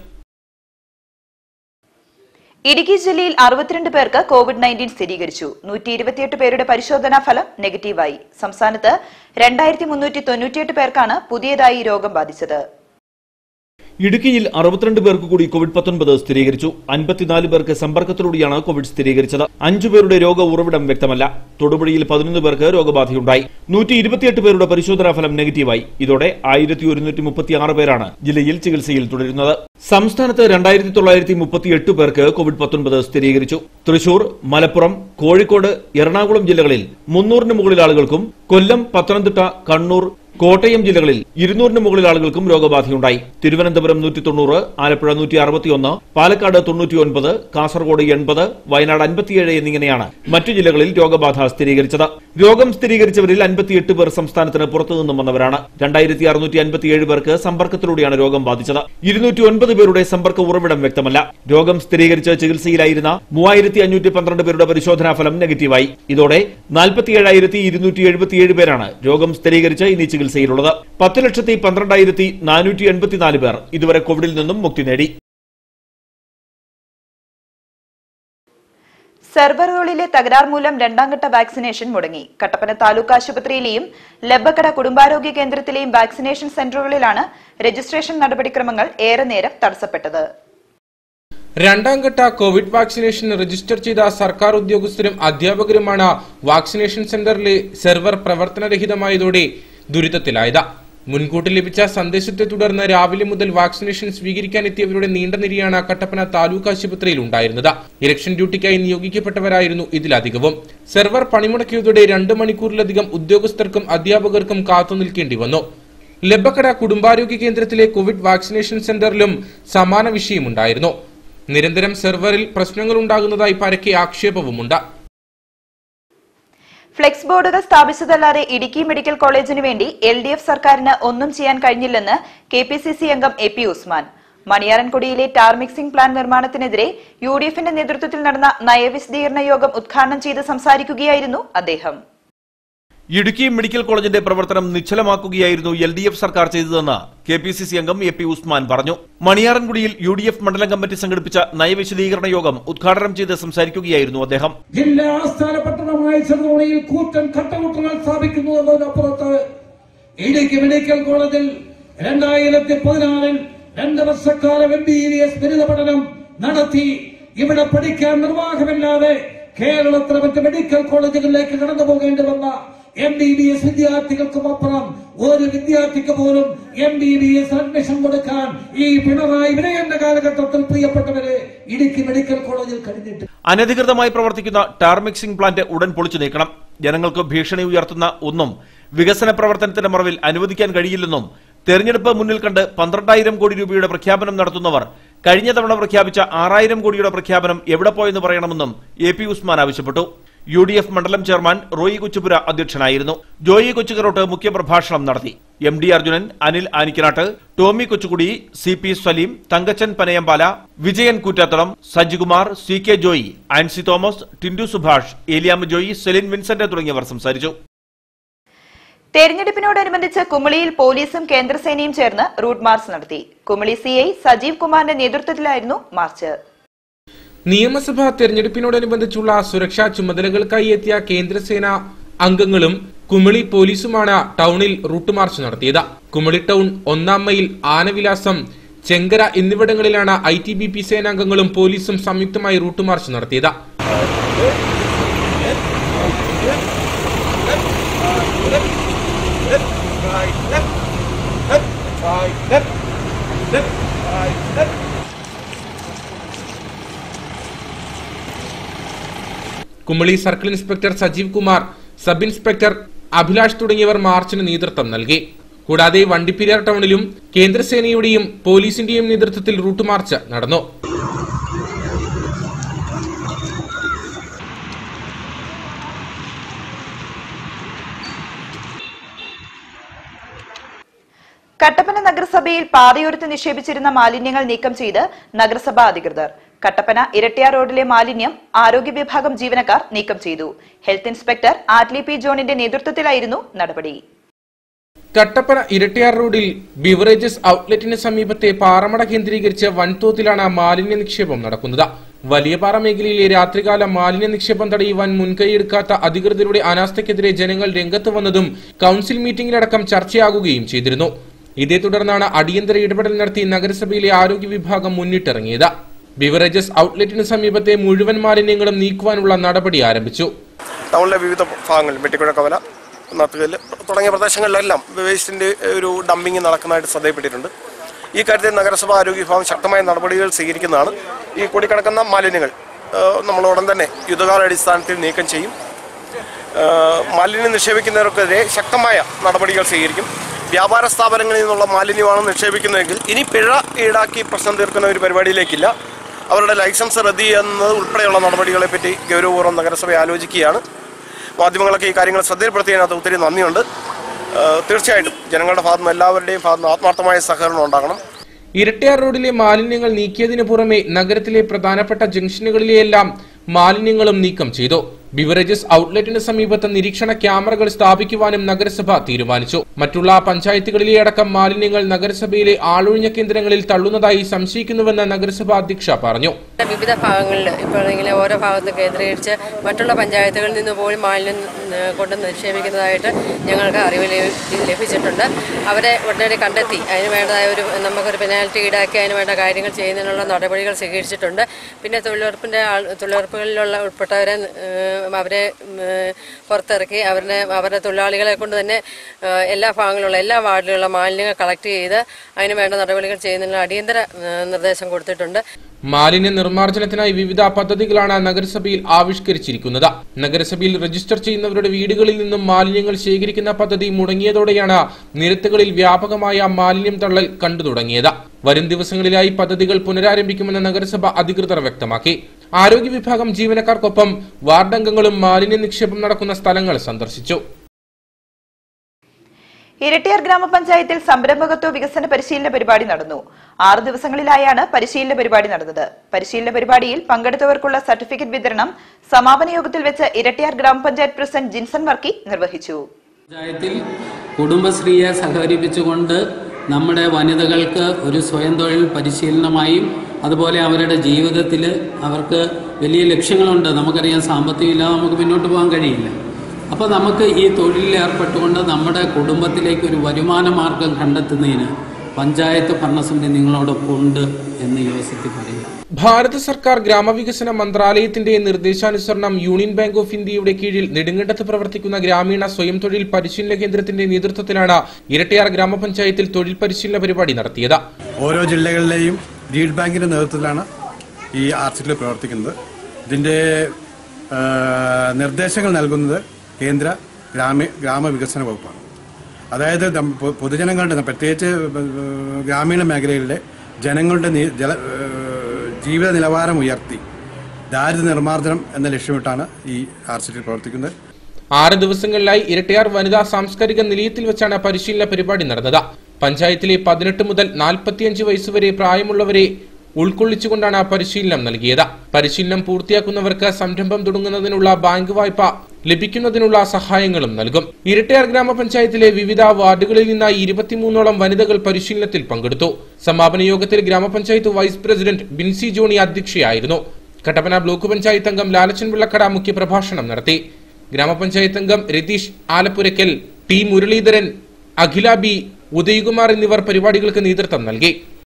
ഇടുക്കി ജില്ലയിൽ അറുപത്തിരണ്ട് പേർക്ക് കോവിഡ് നയൻറ്റീൻ സ്ഥിരീകരിച്ചു. നൂറ്റി ഇരുപത്തിയെട്ട് പേരുടെ പരിശോധനാ ഫലം നെഗറ്റീവായി. സംസ്ഥാനത്ത് രണ്ടായിരത്തി മുന്നൂറ്റി തൊണ്ണൂറ്റിയെട്ട് പേർക്കാണ് പുതിയതായി രോഗം ബാധിച്ചത്. ഇടുക്കിയിൽ അറുപത്തിരണ്ട് പേർക്ക് കൂടി കോവിഡ് പത്തൊൻപത് സ്ഥിരീകരിച്ചു. അൻപത്തിനാല് പേർക്ക് സമ്പർക്കത്തിലൂടെയാണ് കോവിഡ് സ്ഥിരീകരിച്ചത്. അഞ്ചു പേരുടെ രോഗ ഉറവിടം വ്യക്തമല്ല. തൊടുപുഴയിൽ പതിനൊന്ന് പേർക്ക് രോഗബാധയുണ്ടായി. നൂറ്റി ഇരുപത്തിയെട്ട് പേരുടെ പരിശോധനാ ഫലം നെഗറ്റീവായി. ഇതോടെ ആയിരത്തി ഒരുന്നൂറ്റി മുപ്പത്തിയാറ് പേരാണ് ജില്ലയിൽ ചികിത്സയിൽ തുടരുന്നത്. സംസ്ഥാനത്ത് രണ്ടായിരത്തി തൊള്ളായിരത്തി മുപ്പത്തിയെട്ട് പേർക്ക് കോവിഡ് പത്തൊൻപത് സ്ഥിരീകരിച്ചു. തൃശൂർ, മലപ്പുറം, കോഴിക്കോട്, എറണാകുളം ജില്ലകളിൽ മുന്നൂറിന് മുകളിൽ ആളുകൾക്കും, കൊല്ലം, പത്തനംതിട്ട, കണ്ണൂർ, കോട്ടയം ജില്ലകളിൽ ഇരുന്നൂറിന് മുകളിൽ ആളുകൾക്കും രോഗബാധയുണ്ടായി. തിരുവനന്തപുരം നൂറ്റി തൊണ്ണൂറ്, ആലപ്പുഴ നൂറ്റി അറുപത്തിയൊന്ന്, പാലക്കാട് തൊണ്ണൂറ്റിയൊൻപത്, കാസർഗോഡ് എൺപത്, വയനാട് അൻപത്തിയേഴ് എന്നിങ്ങനെയാണ് മറ്റു ജില്ലകളിൽ രോഗബാധ സ്ഥിരീകരിച്ചത്. രോഗം സ്ഥിരീകരിച്ചവരിൽ അൻപത്തിയെട്ട് പേർ സംസ്ഥാനത്തിന് പുറത്തുനിന്നും വന്നവരാണ്. രണ്ടായിരത്തി അറുന്നൂറ്റി അൻപത്തിയേഴ് പേർക്ക് സമ്പർക്കത്തിലൂടെയാണ് രോഗം ബാധിച്ചത്. ഇരുന്നൂറ്റി ഒൻപത് പേരുടെ സമ്പർക്ക ഉറവിടം വ്യക്തമല്ല. രോഗം സ്ഥിരീകരിച്ച് ചികിത്സയിലായിരുന്ന മൂവായിരത്തി അഞ്ഞൂറ്റി പന്ത്രണ്ട് പേരുടെ പരിശോധനാ ഫലം നെഗറ്റീവായി. ഇതോടെ നാൽപ്പത്തിയേഴായിരത്തി ഇരുന്നൂറ്റി എഴുപത്തിയേഴ് പേരാണ് രോഗം സ്ഥിരീകരിച്ച് ഇനി ചികിത്സയിലുള്ളത്. പത്ത് ലക്ഷത്തി പന്ത്രണ്ടായിരത്തി നാനൂറ്റി എൺപത്തിനാല് പേർ ഇതുവരെ കോവിഡിൽ നിന്നും മുക്തി നേടി. സെർവറുകളിലെ തകരാർ മൂലം രണ്ടാംഘട്ട വാക്സിനേഷൻ മുടങ്ങി. കട്ടപ്പന താലൂക്ക് ആശുപത്രിയിലെയും ലബ്ബക്കട കുടുംബാരോഗ്യ കേന്ദ്രത്തിലെയും വാക്സിനേഷൻ സെന്ററുകളിലാണ് രജിസ്ട്രേഷൻ നടപടിക്രമങ്ങൾ ഏറെ നേരം തടസ്സപ്പെട്ടത്. രണ്ടാംഘട്ട കോവിഡ് വാക്സിനേഷൻ രജിസ്റ്റർ ചെയ്ത സർക്കാർ ഉദ്യോഗസ്ഥരും അധ്യാപകരുമാണ് വാക്സിനേഷൻ സെന്ററിലെ സെർവർ പ്രവർത്തനരഹിതമായതോടെ ദുരിതത്തിലായത്. മുൻകൂട്ടി ലഭിച്ച സന്ദേശത്തെ തുടർന്ന് രാവിലെ മുതൽ വാക്സിനേഷൻ സ്വീകരിക്കാനെത്തിയവരുടെ നീണ്ട നിരയാണ് കട്ടപ്പന താലൂക്ക് ആശുപത്രിയിൽ ഉണ്ടായിരുന്നത്. ഇലക്ഷൻ ഡ്യൂട്ടിക്കായി നിയോഗിക്കപ്പെട്ടവരായിരുന്നു ഇതിലധികവും. സെർവർ പണിമുടക്കിയതോടെ രണ്ട് മണിക്കൂറിലധികം ഉദ്യോഗസ്ഥർക്കും അധ്യാപകർക്കും കാത്തുനിൽക്കേണ്ടി വന്നു. ലബ്ബക്കട കുടുംബാരോഗ്യ കേന്ദ്രത്തിലെ കോവിഡ് വാക്സിനേഷൻ സെന്ററിലും സമാന വിഷയമുണ്ടായിരുന്നു. നിരന്തരം സെർവറിൽ പ്രശ്നങ്ങൾ ഉണ്ടാകുന്നതായി പരക്കെ ആക്ഷേപവുമുണ്ട്. ഫ്ലെക്സ് ബോർഡുകൾ സ്ഥാപിച്ചതല്ലാതെ ഇടുക്കി മെഡിക്കൽ കോളേജിനു വേണ്ടി എൽ ഡി എഫ് സർക്കാരിന് ഒന്നും ചെയ്യാൻ കഴിഞ്ഞില്ലെന്ന് കെ പി സി സി അംഗം എ പി ഉസ്മാൻ. മണിയാറൻകുടിയിലെ ടാർ മിക്സിംഗ് പ്ലാന്റ് നിർമ്മാണത്തിനെതിരെ യു ഡി എഫിന്റെ നേതൃത്വത്തിൽ നടന്ന നയവിശദീകരണ യോഗം ഉദ്ഘാടനം ചെയ്ത് സംസാരിക്കുകയായിരുന്നു അദ്ദേഹം. ഇടുക്കി മെഡിക്കൽ കോളേജിന്റെ പ്രവർത്തനം നിശ്ചലമാക്കുകയായിരുന്നു എൽ ഡി എഫ് സർക്കാർ ചെയ്തതെന്ന് കെ പി സി സി അംഗം എ പി ഉസ്മാൻ പറഞ്ഞു. മണിയാറൻകുടിയിൽ യു ഡി എഫ് മണ്ഡലം കമ്മിറ്റി സംഘടിപ്പിച്ച നയവിശദീകരണ യോഗം ഉദ്ഘാടനം ചെയ്ത് സംസാരിക്കുകയായിരുന്നു അദ്ദേഹം. ജില്ലാ ആസ്ഥാന പട്ടണമായ ചെറുതോണിയിൽ കൂറ്റൻ കട്ടമുട്ടങ്ങൾ സ്ഥാപിക്കുന്നു എന്നതിനപ്പുറത്ത് ഇടുക്കി മെഡിക്കൽ കോളേജിൽ രണ്ടായിരത്തി പതിനാറിൽ രണ്ട് വർഷക്കാലം എം ബി ബി എസ് ബിരുദ പഠനം നടത്തി ഇവിടെ പഠിക്കാൻ നിർവാഹമില്ലാതെ കേരളത്തിലെ മറ്റ് മെഡിക്കൽ കോളേജുകളിലേക്ക് കടന്നു പോകേണ്ടി വന്ന എം ബി ബി എസ് വിദ്യാർത്ഥികൾക്കും അപ്പുറം ഒരു വിദ്യാർത്ഥിക്ക് പോലും M B B S admission കൊടുക്കാൻ ഈ പിണറായി വിജയന്റെ കാലഘട്ടത്തിൽ പ്രിയപ്പെട്ടവരെ ഇടുക്കി മെഡിക്കൽ കോളേജിൽ കഴിഞ്ഞിട്ട് അനധികൃതമായി പ്രവർത്തിക്കുന്ന ടാർ മിക്സിംഗ് പ്ലാന്റ് ഉടൻ പൊളിച്ചു നീക്കണം. ജനങ്ങൾക്ക് ഭീഷണി ഉയർത്തുന്ന ഒന്നും വികസന പ്രവർത്തനത്തിന്റെ മറവിൽ അനുവദിക്കാൻ കഴിയില്ലെന്നും തെരഞ്ഞെടുപ്പ് മുന്നിൽ കണ്ട് പന്ത്രണ്ടായിരം കോടി രൂപയുടെ പ്രഖ്യാപനം നടത്തുന്നവർ കഴിഞ്ഞ തവണ പ്രഖ്യാപിച്ച ആറായിരം കോടിയുടെ പ്രഖ്യാപനം എവിടെ പോയെന്ന് പറയണമെന്നും എ പി ഉസ്മാൻ ആവശ്യപ്പെട്ടു. യു ഡി എഫ് മണ്ഡലം ചെയർമാൻ റോയി കൊച്ചുപുര അധ്യക്ഷനായിരുന്നു. ജോയി കൊച്ചുകരോട്ട് മുഖ്യപ്രഭാഷണം നടത്തി. M D Arjunan, Anil Anikkanattu, Tomy Kochukudy, C P Saleem, Thankachan Panayampala, Vijayan Koottathalam, Sajikumar, C K Joy, Ancy Thomas, Tindu Subhash, Eliyamma Joy, Celine Vincent തുടങ്ങിയവർ സംസാരിച്ചു. തെരഞ്ഞെടുപ്പിനോടനുബന്ധിച്ച് കുമളിയിൽ പോലീസും കേന്ദ്രസേനയും ചേർന്ന് റൂട്ട് മാർച്ച് നടത്തി. കുമളി സി ഐ സജീവ് കുമാറിന്റെ നേതൃത്വത്തിലായിരുന്നു മാർച്ച്. നിയമസഭാ തെരഞ്ഞെടുപ്പിനോടനുബന്ധിച്ചുള്ള സുരക്ഷാ ചുമതലകൾക്കായി എത്തിയ കേന്ദ്രസേന അംഗങ്ങളും കുമളി പോലീസുമാണ് ടൗണിൽ റൂട്ട് മാർച്ച് നടത്തിയത്. കുമളി ടൗൺ, ഒന്നാം മൈൽ, ആനവിലാസം, ചെങ്കര എന്നിവിടങ്ങളിലാണ് ഐ ടി ബി പി സേനാംഗങ്ങളും പോലീസും സംയുക്തമായി റൂട്ട് മാർച്ച് നടത്തിയത്. Kumily circle inspector Sajeev Kumar, sub inspector Abhilash തുടങ്ങിയവർ മാർച്ചിന് നേതൃത്വം നൽകി. കൂടാതെ വണ്ടിപ്പെരിയാർ ടൗണിലും കേന്ദ്രസേനയുടെയും പോലീസിന്റെയും നേതൃത്വത്തിൽ റൂട്ട് മാർച്ച് നടന്നു. കട്ടപ്പന നഗരസഭയിൽ പാതയോരത്ത് നിക്ഷേപിച്ചിരുന്ന മാലിന്യങ്ങൾ നീക്കം ചെയ്ത് നഗരസഭാ അധികൃതർ. കട്ടപ്പന ഇരട്ടിയാർ റോഡിലെ മാലിന്യം ആരോഗ്യ വിഭാഗം ജീവനക്കാർ നീക്കം ചെയ്തു. ഹെൽത്ത് ഇൻസ്പെക്ടർ ആറ്റ്ലി പി ജോണിന്റെ നേതൃത്വത്തിലായിരുന്നു നടപടി. കട്ടപ്പന ഇരട്ടിയാർ റോഡിൽ ബിവറേജസ് ഔട്ട്ലെറ്റിന് സമീപത്തെ പാറമട കേന്ദ്രീകരിച്ച് വൻതോതിലാണ് മാലിന്യ നിക്ഷേപം നടക്കുന്നത്. വലിയപാറ മേഖലയിലെ രാത്രികാല മാലിന്യ നിക്ഷേപം തടയുവാൻ മുൻകൈയെടുക്കാത്ത അധികൃതരുടെ അനാസ്ഥയ്ക്കെതിരെ ജനങ്ങൾ രംഗത്ത് വന്നതും കൌൺസിൽ മീറ്റിംഗിലടക്കം ചർച്ചയാകുകയും ചെയ്തിരുന്നു. ഇതേ തുടർന്നാണ് അടിയന്തര ഇടപെടൽ നടത്തി നഗരസഭയിലെ ആരോഗ്യ വിഭാഗം മുന്നിട്ടിറങ്ങിയത്. ബിവറേജസ് ഔട്ട്ലെറ്റിന് സമീപത്തെ മുഴുവൻ മാലിന്യങ്ങളും നീക്കുവാനുള്ള നടപടി ആരംഭിച്ചു. ടൗണിലെ വിവിധ ഭാഗങ്ങളിൽ വെട്ടിക്കുഴ കവല, നത്തുകല്ല് തുടങ്ങിയ പ്രദേശങ്ങളിലെല്ലാം വേസ്റ്റിന്റെ ഒരു ഡംപിങ് നടക്കുന്നതായിട്ട് ശ്രദ്ധയിൽപ്പെട്ടിട്ടുണ്ട്. ഈ കാര്യത്തിൽ നഗരസഭ ആരോഗ്യ വിഭാഗം ശക്തമായ നടപടികൾ സ്വീകരിക്കുന്നതാണ്. ഈ കൂടിക്കിടക്കുന്ന മാലിന്യങ്ങൾ നമ്മൾ ഉടൻ തന്നെ യുദ്ധകാല അടിസ്ഥാനത്തിൽ നീക്കം ചെയ്യും. മാലിന്യം നിക്ഷേപിക്കുന്നവർക്കെതിരെ ശക്തമായ നടപടികൾ സ്വീകരിക്കും. വ്യാപാര സ്ഥാപനങ്ങളിൽ നിന്നുള്ള മാലിന്യമാണ് നിക്ഷേപിക്കുന്നതെങ്കിൽ ഇനി പിഴ ഈടാക്കി പ്രശ്നം തീർക്കുന്ന ഒരു പരിപാടിയിലേക്കില്ല. അവരുടെ ലൈസൻസ് റദ്ദ് ചെയ്യുന്നത് ഉൾപ്പെടെയുള്ള നടപടികളെ പറ്റി ഗൗരവപൂർവ്വം നഗരസഭ ആലോചിക്കുകയാണ്. മാധ്യമങ്ങളൊക്കെ ഈ കാര്യങ്ങൾ ശ്രദ്ധയിൽപ്പെടുത്തിയതിനകത്ത് ഒത്തിരി നന്ദിയുണ്ട്. തീർച്ചയായിട്ടും ജനങ്ങളുടെ ഭാഗത്തുനിന്ന് എല്ലാവരുടെയും ഭാഗത്തുനിന്ന് ആത്മാർത്ഥമായ സഹകരണം ഉണ്ടാകണം. ഇരട്ടിയാർ റോഡിലെ മാലിന്യങ്ങൾ നീക്കിയതിനു പുറമെ നഗരത്തിലെ പ്രധാനപ്പെട്ട ജംഗ്ഷനുകളിലെല്ലാം മാലിന്യങ്ങളും നീക്കം ചെയ്തു. ബിവറേജസ് ഔട്ട്ലെറ്റിന് സമീപത്ത് നിരീക്ഷണ ക്യാമറകൾ സ്ഥാപിക്കുവാനും നഗരസഭ തീരുമാനിച്ചു. മറ്റുള്ള പഞ്ചായത്തുകളിലെ അടക്കം മാലിന്യങ്ങൾ നഗരസഭയിലെ ആളൊഴിഞ്ഞ കേന്ദ്രങ്ങളിൽ തള്ളുന്നതായി സംശയിക്കുന്നുവെന്ന് നഗരസഭാ അധ്യക്ഷ പറഞ്ഞു. വിവിധ ഭാഗങ്ങളിൽ ഇപ്പോൾ ഓരോ ഭാഗത്ത് കേന്ദ്രീകരിച്ച് മറ്റുള്ള പഞ്ചായത്തുകളിൽ നിന്ന് പോലും മാലിന്യം കൊണ്ട് നിക്ഷേപിക്കുന്നതായിട്ട് ഞങ്ങൾക്ക് അറിവ് ലഭിച്ചിട്ടുണ്ട്. അവരെ ഉടനടി കണ്ടെത്തി അതിന് വേണ്ടതായ ഒരു നമുക്കൊരു പെനാൽറ്റി ഈടാക്കി അതിന് വേണ്ട കാര്യങ്ങൾ ചെയ്യുന്നതിനുള്ള നടപടികൾ സ്വീകരിച്ചിട്ടുണ്ട്. പിന്നെ തൊഴിലുറപ്പിന്റെ തൊഴിലുറപ്പുകളിലുള്ള ഉൾപ്പെട്ടവരെ അവരെ പുറത്തിറക്കി അവരുടെ അവരുടെ തൊഴിലാളികളെ കൊണ്ട് തന്നെ എല്ലാ ഭാഗങ്ങളിലുള്ള എല്ലാ വാർഡിലുള്ള മാലിന്യങ്ങൾ കളക്ട് ചെയ്ത് അതിന് വേണ്ട നടപടികൾ ചെയ്യുന്നതിനുള്ള അടിയന്തര നിർദ്ദേശം കൊടുത്തിട്ടുണ്ട്. മാലിന്യ നിർമ്മാർജ്ജനത്തിനായി വിവിധ പദ്ധതികളാണ് നഗരസഭയിൽ ആവിഷ്കരിച്ചിരിക്കുന്നത്. നഗരസഭയിൽ രജിസ്റ്റർ ചെയ്യുന്നവരുടെ വീടുകളിൽ നിന്നും മാലിന്യങ്ങൾ ശേഖരിക്കുന്ന പദ്ധതി മുടങ്ങിയതോടെയാണ് നിരത്തുകളിൽ വ്യാപകമായ മാലിന്യം തള്ളൽ കണ്ടു തുടങ്ങിയത്. വരും ദിവസങ്ങളിലായി പദ്ധതികൾ പുനരാരംഭിക്കുമെന്ന് നഗരസഭ അധികൃതർ വ്യക്തമാക്കി. ആരോഗ്യ വിഭാഗം ജീവനക്കാർക്കൊപ്പം വാർഡംഗങ്ങളും മാലിന്യ നിക്ഷേപം നടക്കുന്ന സ്ഥലങ്ങൾ സന്ദർശിച്ചു. ഇരട്ടിയാർ ഗ്രാമപഞ്ചായത്തിൽ സംരംഭകത്വ വികസന പരിശീലന പരിപാടി നടന്നു. ആറ് ദിവസങ്ങളിലായാണ് പരിശീലന പരിപാടി നടന്നത്. പരിശീലന പരിപാടിയിൽ പങ്കെടുത്തവർക്കുള്ള സർട്ടിഫിക്കറ്റ് വിതരണം സമാപന യോഗത്തിൽ വെച്ച് ഇരട്ടിയാർ ഗ്രാമപഞ്ചായത്ത് പ്രസിഡന്റ് ജിൻസൺ വർക്കി നിർവഹിച്ചു. പഞ്ചായത്തിൽ കുടുംബശ്രീയെ സഹകരിപ്പിച്ചുകൊണ്ട് നമ്മുടെ വനിതകൾക്ക് ഒരു സ്വയം തൊഴിൽ പരിശീലനമായും അതുപോലെ അവരുടെ ജീവിതത്തിൽ അവർക്ക് വലിയ ലക്ഷ്യങ്ങളുണ്ട്. നമുക്കറിയാം, സാമ്പത്തികമില്ലാതെ നമുക്ക് മുന്നോട്ട് പോകാൻ കഴിയില്ല. അപ്പോൾ നമുക്ക് ഈ തൊഴിലിൽ ഏർപ്പെട്ടുകൊണ്ട് നമ്മുടെ കുടുംബത്തിലേക്ക് ഒരു വരുമാന മാർഗം കണ്ടെത്തുന്നതിന് പഞ്ചായത്ത് ഭരണസമിതി നിങ്ങളോടൊപ്പം ഉണ്ട് എന്ന് ഈ അവസരത്തിൽ പറയുക. ഭാരത സർക്കാർ ഗ്രാമവികസന മന്ത്രാലയത്തിന്റെ നിർദ്ദേശാനുസരണം യൂണിയൻ ബാങ്ക് ഓഫ് ഇന്ത്യയുടെ കീഴിൽ നെടുങ്കണ്ടത്ത് പ്രവർത്തിക്കുന്ന ഗ്രാമീണ സ്വയം തൊഴിൽ പരിശീലന കേന്ദ്രത്തിന്റെ നേതൃത്വത്തിലാണ് ഇരട്ടിയാർ ഗ്രാമപഞ്ചായത്തിൽ തൊഴിൽ പരിശീലന പരിപാടി നടത്തിയത്. ഓരോ ജില്ലകളിലെയും ലീഡ് ബാങ്കിന്റെ നേതൃത്വത്തിലാണ് ഈ ആർസിറ്റിൽ പ്രവർത്തിക്കുന്നത്. ഇതിന്റെ നിർദ്ദേശങ്ങൾ നൽകുന്നത് കേന്ദ്ര ഗ്രാമീ ഗ്രാമവികസന വകുപ്പാണ്. അതായത് പൊതുജനങ്ങളുടെ, പ്രത്യേകിച്ച് ഗ്രാമീണ മേഖലകളിലെ ജനങ്ങളുടെ ജല ജീവിത നിലവാരം ഉയർത്തി ദാരിദ്ര്യ നിർമ്മാർജ്ജനം എന്ന ലക്ഷ്യമിട്ടാണ് ഈ ആർസിറ്റിൽ പ്രവർത്തിക്കുന്നത്. ആറ് ദിവസങ്ങളിലായി ഇരട്ടിയാർ വനിതാ സാംസ്കാരിക നിലയത്തിൽ വെച്ചാണ് പരിശീലന പരിപാടി നടന്നത്. പഞ്ചായത്തിലെ പതിനെട്ട് മുതൽ നാൽപ്പത്തിയഞ്ച് വയസ്സുവരെ പ്രായമുള്ളവരെ ഉൾക്കൊള്ളിച്ചുകൊണ്ടാണ് പരിശീലനം നൽകിയത്. പരിശീലനം പൂർത്തിയാക്കുന്നവർക്ക് സംരംഭം തുടങ്ങുന്നതിനുള്ള ബാങ്ക് വായ്പ ലഭിക്കുന്നതിനുള്ള സഹായങ്ങളും നൽകും. ഇരട്ടിയാർ ഗ്രാമപഞ്ചായത്തിലെ വിവിധ വാർഡുകളിൽ നിന്നായി ഇരുപത്തിമൂന്നോളം വനിതകൾ പരിശീലനത്തിൽ പങ്കെടുത്തു. സമാപന യോഗത്തിൽ ഗ്രാമപഞ്ചായത്ത് വൈസ് പ്രസിഡന്റ് ബിൻസി ജോണി അധ്യക്ഷയായിരുന്നു. കട്ടപ്പന ബ്ലോക്ക് പഞ്ചായത്ത് അംഗം ലാലച്ചൻ വിളക്കട മുഖ്യപ്രഭാഷണം നടത്തി. ഗ്രാമപഞ്ചായത്ത് അംഗം രതീഷ് ആലപ്പുരയ്ക്കൽ, പി മുരളീധരൻ, അഖില ബി, ഉദയകുമാർ എന്നിവർ പരിപാടികൾക്ക് നേതൃത്വം നൽകി.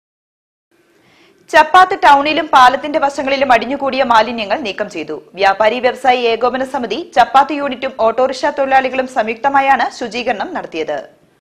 ചപ്പാത്ത് ടൗണിലും പാലത്തിന്റെ വശങ്ങളിലും അടിഞ്ഞുകൂടിയ മാലിന്യങ്ങൾ നീക്കം ചെയ്തു. വ്യാപാരി വ്യവസായി ഏകോപന സമിതി, ചപ്പാത്ത് യൂണിറ്റും ഓട്ടോറിക്ഷ തൊഴിലാളികളും സംയുക്തമായാണ് ശുചീകരണം നടത്തിയത്.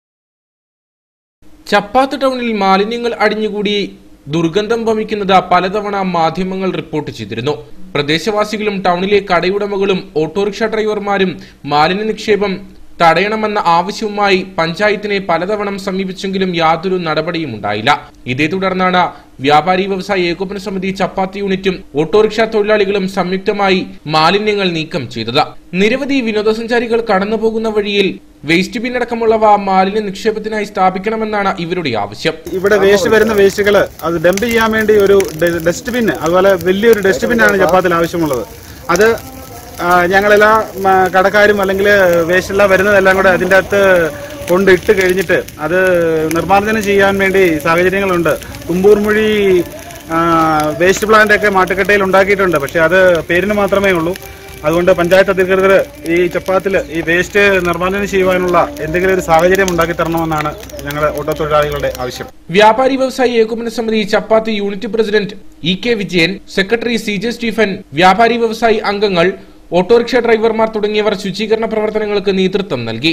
ചപ്പാത്ത് ടൗണിൽ മാലിന്യങ്ങൾ അടിഞ്ഞുകൂടി ദുർഗന്ധം വമിക്കുന്നത് പലതവണ മാധ്യമങ്ങൾ റിപ്പോർട്ട് ചെയ്തിരുന്നു. പ്രദേശവാസികളും ടൗണിലെ കടയുടമകളും ഓട്ടോറിക്ഷ ഡ്രൈവർമാരും മാലിന്യ നിക്ഷേപം തടയണമെന്ന ആവശ്യവുമായി പഞ്ചായത്തിനെ പലതവണ സമീപിച്ചെങ്കിലും യാതൊരു നടപടിയും ഉണ്ടായില്ല. ഇതേ തുടർന്നാണ് വ്യാപാരി വ്യവസായ ഏകോപന സമിതി, ചപ്പാത്തി യൂണിറ്റും ഓട്ടോറിക്ഷ തൊഴിലാളികളും സംയുക്തമായി മാലിന്യങ്ങൾ നീക്കം ചെയ്തത്. നിരവധി വിനോദസഞ്ചാരികൾ കടന്നുപോകുന്ന വഴിയിൽ വേസ്റ്റ് ബിൻ അടക്കമുള്ളവ മാലിന്യ നിക്ഷേപത്തിനായി സ്ഥാപിക്കണമെന്നാണ് ഇവരുടെ ആവശ്യം. ഇവിടെ വേസ്റ്റ് വരുന്ന വേസ്റ്റുകൾ അത് ഡംപ് ചെയ്യാൻ വേണ്ടി ഒരു ഡസ്റ്റ്ബിൻ, അതുപോലെ വലിയൊരു ഡസ്റ്റ്ബിന്നാണ് ചപ്പാത്തിൽ ആവശ്യമുള്ളത്. അത് ഞങ്ങളെല്ലാ കടക്കാരും അല്ലെങ്കിൽ വേസ്റ്റെല്ലാം വരുന്നതെല്ലാം കൂടെ അതിൻ്റെ അകത്ത് കൊണ്ടിട്ട് കഴിഞ്ഞിട്ട് അത് നിർമ്മാർജ്ജനം ചെയ്യാൻ വേണ്ടി സാഹചര്യങ്ങളുണ്ട്. തുമ്പൂർമൊഴി വേസ്റ്റ് പ്ലാന്റ് ഒക്കെ മാട്ടുക്കട്ടയിൽ ഉണ്ടാക്കിയിട്ടുണ്ട്. പക്ഷെ അത് പേരിന് മാത്രമേ ഉള്ളൂ. അതുകൊണ്ട് പഞ്ചായത്ത് അധികൃതർ ഈ ചപ്പാത്തിൽ ഈ വേസ്റ്റ് നിർമ്മാർജ്ജനം ചെയ്യുവാനുള്ള എന്തെങ്കിലും ഒരു സാഹചര്യം ഉണ്ടാക്കി തരണമെന്നാണ് ഞങ്ങളുടെ ഓട്ടോ തൊഴിലാളികളുടെ ആവശ്യം. വ്യാപാരി വ്യവസായി ഏകോപന സമിതി Chappathi unit president E K Vijayan, secretary C J Stephen, വ്യാപാരി വ്യവസായി അംഗങ്ങൾ, ഓട്ടോറിക്ഷ ഡ്രൈവർമാർ തുടങ്ങിയവർ ശുചീകരണ പ്രവർത്തനങ്ങൾക്ക് നേതൃത്വം നൽകി.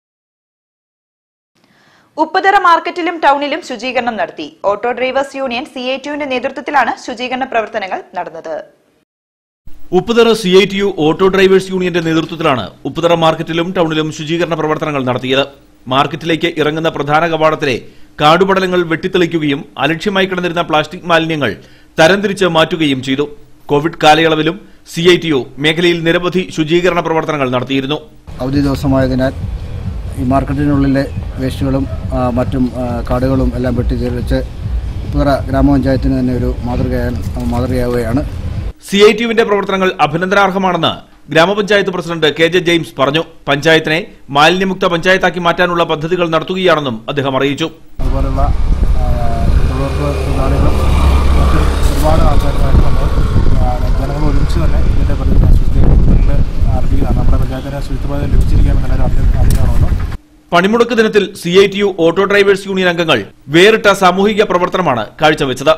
ഉപ്പുതറ മാർക്കറ്റിലും ടൗണിലും ശുചീകരണം നടത്തി. Auto drivers union C I ടിയുവിന്റെ നേതൃത്വത്തിലാണ് ശുചീകരണ പ്രവർത്തനങ്ങൾ നടന്നത്. Upputhara C I T U auto drivers യൂണിയന്റെ നേതൃത്വത്തിലാണ് ഉപ്പുതറ മാർക്കറ്റിലും ടൗണിലും ശുചീകരണ പ്രവർത്തനങ്ങൾ നടത്തിയത്. മാർക്കറ്റിലേക്ക് ഇറങ്ങുന്ന പ്രധാന കവാടത്തിലെ കാടുപടലങ്ങൾ വെട്ടിത്തെളിക്കുകയും അലക്ഷ്യമായി കിടന്നിരുന്ന പ്ലാസ്റ്റിക് മാലിന്യങ്ങൾ തരംതിരിച്ച് മാറ്റുകയും ചെയ്തു. കോവിഡ് കാലയളവിലും സി ഐ ടി യു മേഖലയിൽ നിരവധി ശുചീകരണ പ്രവർത്തനങ്ങൾ നടത്തിയിരുന്നു. അവധി ദിവസമായതിനാൽ ഈ മാർക്കറ്റിനുള്ളിലെ വേസ്റ്റുകളും മറ്റും കാടുകളും എല്ലാം വെട്ടിത്തെളിച്ച് ഉപ്പുതറ ഗ്രാമപഞ്ചായത്തിന് തന്നെ ഒരു മാതൃകയാവുകയാണ്. സി ഐ ടി യുവിന്റെ പ്രവർത്തനങ്ങൾ അഭിനന്ദനാർഹമാണെന്ന് ഗ്രാമപഞ്ചായത്ത് പ്രസിഡന്റ് കെ ജെ ജെയിംസ് പറഞ്ഞു. പഞ്ചായത്തിനെ മാലിന്യമുക്ത പഞ്ചായത്താക്കി മാറ്റാനുള്ള പദ്ധതികൾ നടത്തുകയാണെന്നും അദ്ദേഹം അറിയിച്ചു. അതുപോലുള്ള തൊഴിലുറപ്പ് ഒരുപാട് ആൾക്കാരുമായിട്ട് നമ്മൾ ജനങ്ങൾ ഒരുമിച്ച് തന്നെ ഇതിന്റെ നമ്മുടെ പഞ്ചായത്തിന് ശുചിത്വ ലഭിച്ചിരിക്കാമെന്നുള്ള അറിയാണല്ലോ. പണിമുടക്ക് ദിനത്തിൽ C I T U auto drivers union അംഗങ്ങൾ വേറിട്ട സാമൂഹിക പ്രവർത്തനമാണ് കാഴ്ചവെച്ചത്.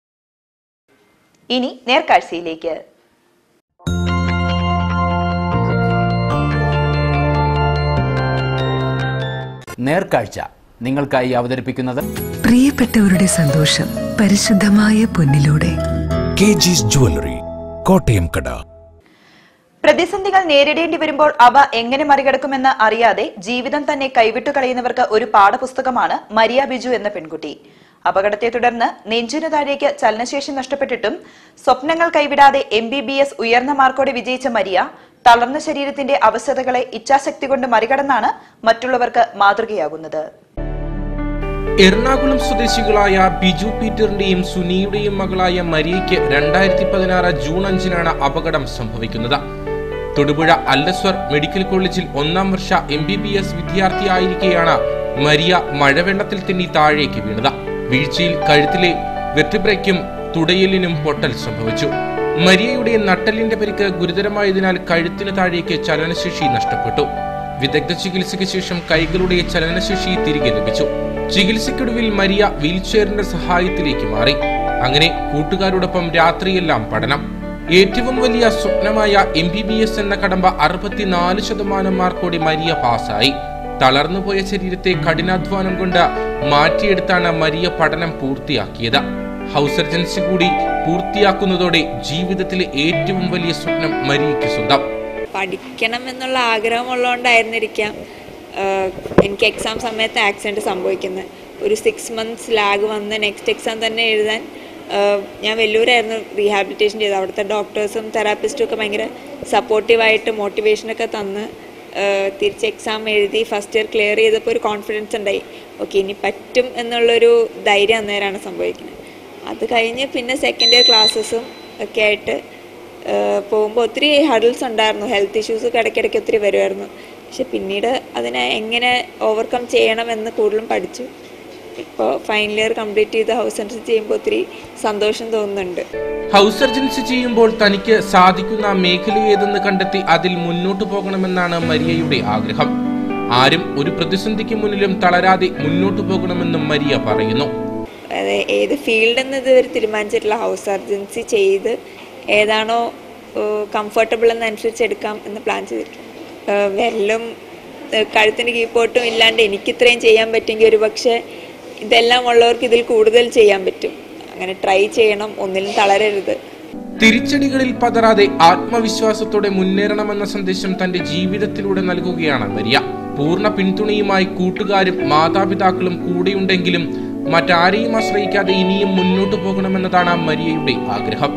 ഇനി നേർക്കാഴ്ചയിലേക്ക്. നേർക്കാഴ്ച നിങ്ങൾക്കായി അവതരിപ്പിക്കുന്നത് പ്രിയപ്പെട്ടവരുടെ സന്തോഷം പരിശുദ്ധമായ പൊന്നിലൂടെ. കെ ജിസ് ജ്വല്ലറി, കോട്ടയം കട. പ്രതിസന്ധികൾ നേരിടേണ്ടി വരുമ്പോൾ അവ എങ്ങനെ മറികടക്കുമെന്ന് അറിയാതെ ജീവിതം തന്നെ കൈവിട്ടു കളയുന്നവർക്ക് ഒരു പാഠപുസ്തകമാണ് മരിയ ബിജു എന്ന പെൺകുട്ടി. അപകടത്തെ തുടർന്ന് നെഞ്ചിനു താഴേക്ക് ചലനശേഷി നഷ്ടപ്പെട്ടിട്ടും സ്വപ്നങ്ങൾ കൈവിടാതെ എം ബി ബി എസ് ഉയർന്ന മാർക്കോടെ വിജയിച്ച മരിയ തളർന്ന ശരീരത്തിന്റെ അവസ്ഥകളെ ഇച്ഛാശക്തി കൊണ്ട് മറികടന്നാണ് മറ്റുള്ളവർക്ക് മാതൃകയാകുന്നത്. എറണാകുളം സ്വദേശികളായ ബിജു പീറ്ററിന്റെയും സുനിയുടെയും മകളായ മരിയയ്ക്ക് രണ്ടായിരത്തി പതിനാറ് ജൂൺ അഞ്ചിനാണ് അപകടം സംഭവിക്കുന്നത്. തൊടുപുഴ അല്ലസ്വർ മെഡിക്കൽ കോളേജിൽ ഒന്നാം വർഷ എം ബി ബി എസ് വിദ്യാർത്ഥിയായിരിക്കെയാണ് മരിയ മഴവെള്ളത്തിൽ തെന്നി താഴേക്ക് വീണത്. വീഴ്ചയിൽ കഴുത്തിലെ വെർട്ടിബ്രയ്ക്കും തുടയലിനും പൊട്ടൽ സംഭവിച്ചു. മരിയയുടെ നട്ടെല്ലിന്റെ പരിക്ക് ഗുരുതരമായതിനാൽ കഴുത്തിന് താഴേക്ക് ചലനശേഷി നഷ്ടപ്പെട്ടു. വിദഗ്ധ ചികിത്സയ്ക്ക് ശേഷം കൈകളുടെ ചലനശേഷി തിരികെ ലഭിച്ചു. ചികിത്സയ്ക്കൊടുവിൽ മരിയ വീൽചെയറിന്റെ സഹായത്തിലേക്ക് മാറി. അങ്ങനെ കൂട്ടുകാരോടൊപ്പം രാത്രിയെല്ലാം പഠനം. ഏറ്റവും വലിയ സ്വപ്നമായ എം ബി ബി എസ് എന്ന കടമ്പ അറുപത്തിനാല് ശതമാനം മാർക്കോടെ മരിയ പാസ്സായി. തളർന്നുപോയ ശരീരത്തെ കഠിനാധ്വാനം കൊണ്ട് മാറ്റിയെടുത്താണ് മരിയ പഠനം പൂർത്തിയാക്കിയത്. ഹൗസ് സർജൻസി കൂടി പൂർത്തിയാക്കുന്നതോടെ ജീവിതത്തിലെ ഏറ്റവും വലിയ സ്വപ്നം മരിയയ്ക്ക് സ്വന്തം. പഠിക്കണം എന്നുള്ള ആഗ്രഹമുള്ളതുകൊണ്ടായിരുന്നിരിക്കാം എനിക്ക് എക്സാം സമയത്ത് ആക്സിഡന്റ് സംഭവിക്കുന്നത്. ഒരു സിക്സ് മന്ത്സ് ലാഗ് വന്ന് നെക്സ്റ്റ് എക്സാം തന്നെ എഴുതാൻ ഞാൻ വെല്ലൂരായിരുന്നു റീഹാബിലിറ്റേഷൻ ചെയ്തത്. അവിടുത്തെ ഡോക്ടേഴ്സും തെറാപ്പിസ്റ്റും ഒക്കെ ഭയങ്കര സപ്പോർട്ടീവായിട്ട് മോട്ടിവേഷനൊക്കെ തന്ന് തിരിച്ച് എക്സാം എഴുതി ഫസ്റ്റ് ഇയർ ക്ലിയർ ചെയ്തപ്പോൾ ഒരു കോൺഫിഡൻസ് ഉണ്ടായി. ഓക്കെ, ഇനി പറ്റും എന്നുള്ളൊരു ധൈര്യം അന്നേരമാണ് സംഭവിക്കുന്നത്. അത് കഴിഞ്ഞ് പിന്നെ സെക്കൻഡ് ഇയർ ക്ലാസ്സസും ഒക്കെ ആയിട്ട് പോകുമ്പോൾ ഒത്തിരി ഹഡിൽസ് ഉണ്ടായിരുന്നു. ഹെൽത്ത് ഇഷ്യൂസ് ഇടയ്ക്കിടയ്ക്ക് ഒത്തിരി വരുമായിരുന്നു. പക്ഷെ പിന്നീട് അതിനെ എങ്ങനെ ഓവർകം ചെയ്യണമെന്ന് കൂടുതലും പഠിച്ചു. ഇപ്പോൾ ഫൈനൽ ഇയർ കംപ്ലീറ്റ് ചെയ്ത് ഹൗസ് സർജൻസി ചെയ്യുമ്പോൾ ഒത്തിരി സന്തോഷം തോന്നുന്നുണ്ട്. ഹൗസ് സർജൻസി ചെയ്യുമ്പോൾ തനിക്ക് സാധിക്കുന്ന മേഖല ഏതെന്ന് കണ്ടെത്തി അതിൽ മുന്നോട്ടു പോകണമെന്നാണ് മരിയയുടെ ആഗ്രഹം. ആരും ഒരു പ്രതിസന്ധിക്ക് മുന്നിലും തളരാതെ മുന്നോട്ടു പോകണമെന്നും മരിയ പറയുന്നു. ഏത് ഫീൽഡ് എന്ന് ഇതുവരെ തീരുമാനിച്ചിട്ടില്ല. ഹൗസ് സർജൻസി ചെയ്ത് ഏതാണോ കംഫർട്ടബിൾ എന്നനുസരിച്ച് എടുക്കാം എന്ന് പ്ലാൻ ചെയ്തിട്ടുണ്ട്. വെല്ലും കഴുത്തിന് കീഴ്പോട്ടും ഇല്ലാണ്ട് എനിക്ക് ഇത്രയും ചെയ്യാൻ പറ്റുമെങ്കിൽ ഒരു പക്ഷേ ഇതെല്ലാം ഉള്ളവർക്ക് ഇതിൽ കൂടുതൽ ചെയ്യാൻ പറ്റും. അങ്ങനെ ട്രൈ ചെയ്യണം, ഒന്നിലും തളരരുത്. തിരിച്ചടികളിൽ പതറാതെ ആത്മവിശ്വാസത്തോടെ മുന്നേറണമെന്ന സന്ദേശം തന്റെ ജീവിതത്തിലൂടെ നൽകുകയാണ് മരിയ. പൂർണ്ണ പിന്തുണയുമായി കൂട്ടുകാരും മാതാപിതാക്കളും കൂടെയുണ്ടെങ്കിലും മറ്റാരെയും ആശ്രയിക്കാതെ ഇനിയും മുന്നോട്ടു പോകണമെന്നതാണ് മരിയയുടെ ആഗ്രഹം.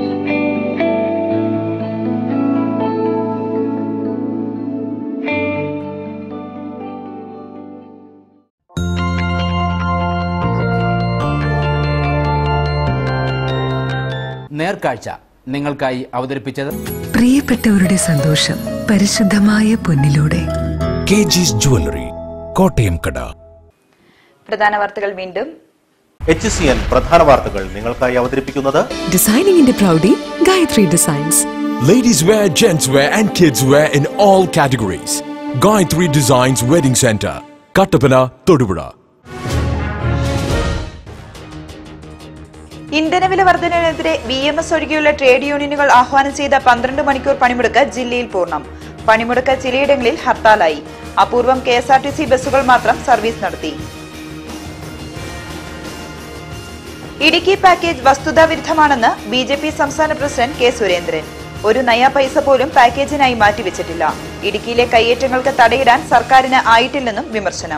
നേർക്കാഴ്ച നിങ്ങൾക്കായി അവതരിപ്പിച്ചത് പ്രിയപ്പെട്ടവരുടെ സന്തോഷം പരിശുദ്ധമായ പൊന്നിലൂടെ. കെ ജിസ് ജ്വല്ലറി, കോട്ടയം കട. പ്രധാന വാർത്തകൾ വീണ്ടും. എച്ച് സി എൻ പ്രധാന വാർത്തകൾ നിങ്ങൾക്കായി അവതരിപ്പിക്കുന്നത് ഡിസൈനിങ്ങിന്റെ പ്രൗഢി Gayathri designs. Ladies wear, gents wear and kids wear in all categories. Gayatri Designs Wedding Center, Kattapana, Thodupuzha. ഇന്ധനവില വർധനവിനെതിരെ ബി എം എസ് ഒഴികെയുള്ള ട്രേഡ് യൂണിയനുകൾ ആഹ്വാനം ചെയ്ത പന്ത്രണ്ട് മണിക്കൂർ പണിമുടക്ക് ജില്ലയിൽ പൂർണ്ണം. പണിമുടക്ക് ചിലയിടങ്ങളിൽ ഹർത്താലായി. അപൂർവം K S R T C ബസ്സുകൾ മാത്രം സർവീസ് നടത്തി. ഇടുക്കി പാക്കേജ് വസ്തുതാവിരുദ്ധമാണെന്ന് ബി ജെ പി സംസ്ഥാന പ്രസിഡന്റ് കെ സുരേന്ദ്രൻ. ഒരു നയാ പൈസ പോലും പാക്കേജിനായി മാറ്റിവെച്ചിട്ടില്ല. ഇടുക്കിയിലെ കയ്യേറ്റങ്ങൾക്ക് തടയിടാൻ സർക്കാരിന് ആയിട്ടില്ലെന്നും വിമർശനം.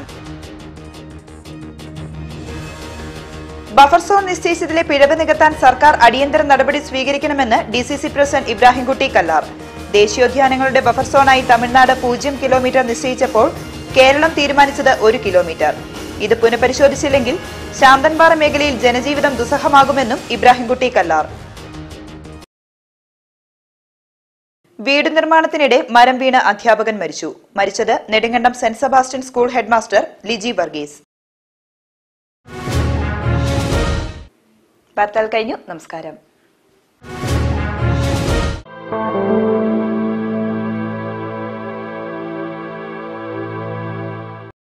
ബഫർ സോൺ നിശ്ചയിച്ചതിലെ പിഴവ് നികത്താൻ സർക്കാർ അടിയന്തര നടപടി സ്വീകരിക്കണമെന്ന് D C C president Ibrahimkutty Kallar. ദേശീയോദ്യാനങ്ങളുടെ ബഫർ സോണായി തമിഴ്നാട് പൂജ്യം കിലോമീറ്റർ നിശ്ചയിച്ചപ്പോൾ കേരളം തീരുമാനിച്ചത് ഒരു കിലോമീറ്റർ. ഇത് പുനഃപരിശോധിച്ചില്ലെങ്കിൽ ശാന്തൻപാറ മേഖലയിൽ ജനജീവിതം ദുസ്സഹമാകുമെന്നും ഇബ്രാഹിംകുട്ടി കല്ലാർ. വീട് നിർമ്മാണത്തിനിടെ മരം വീണ് അധ്യാപകൻ മരിച്ചു. മരിച്ചത് Nedumkandam saint Sebastian school headmaster Liji Varghese. വാർത്തകൾ കഴിഞ്ഞു. നമസ്കാരം.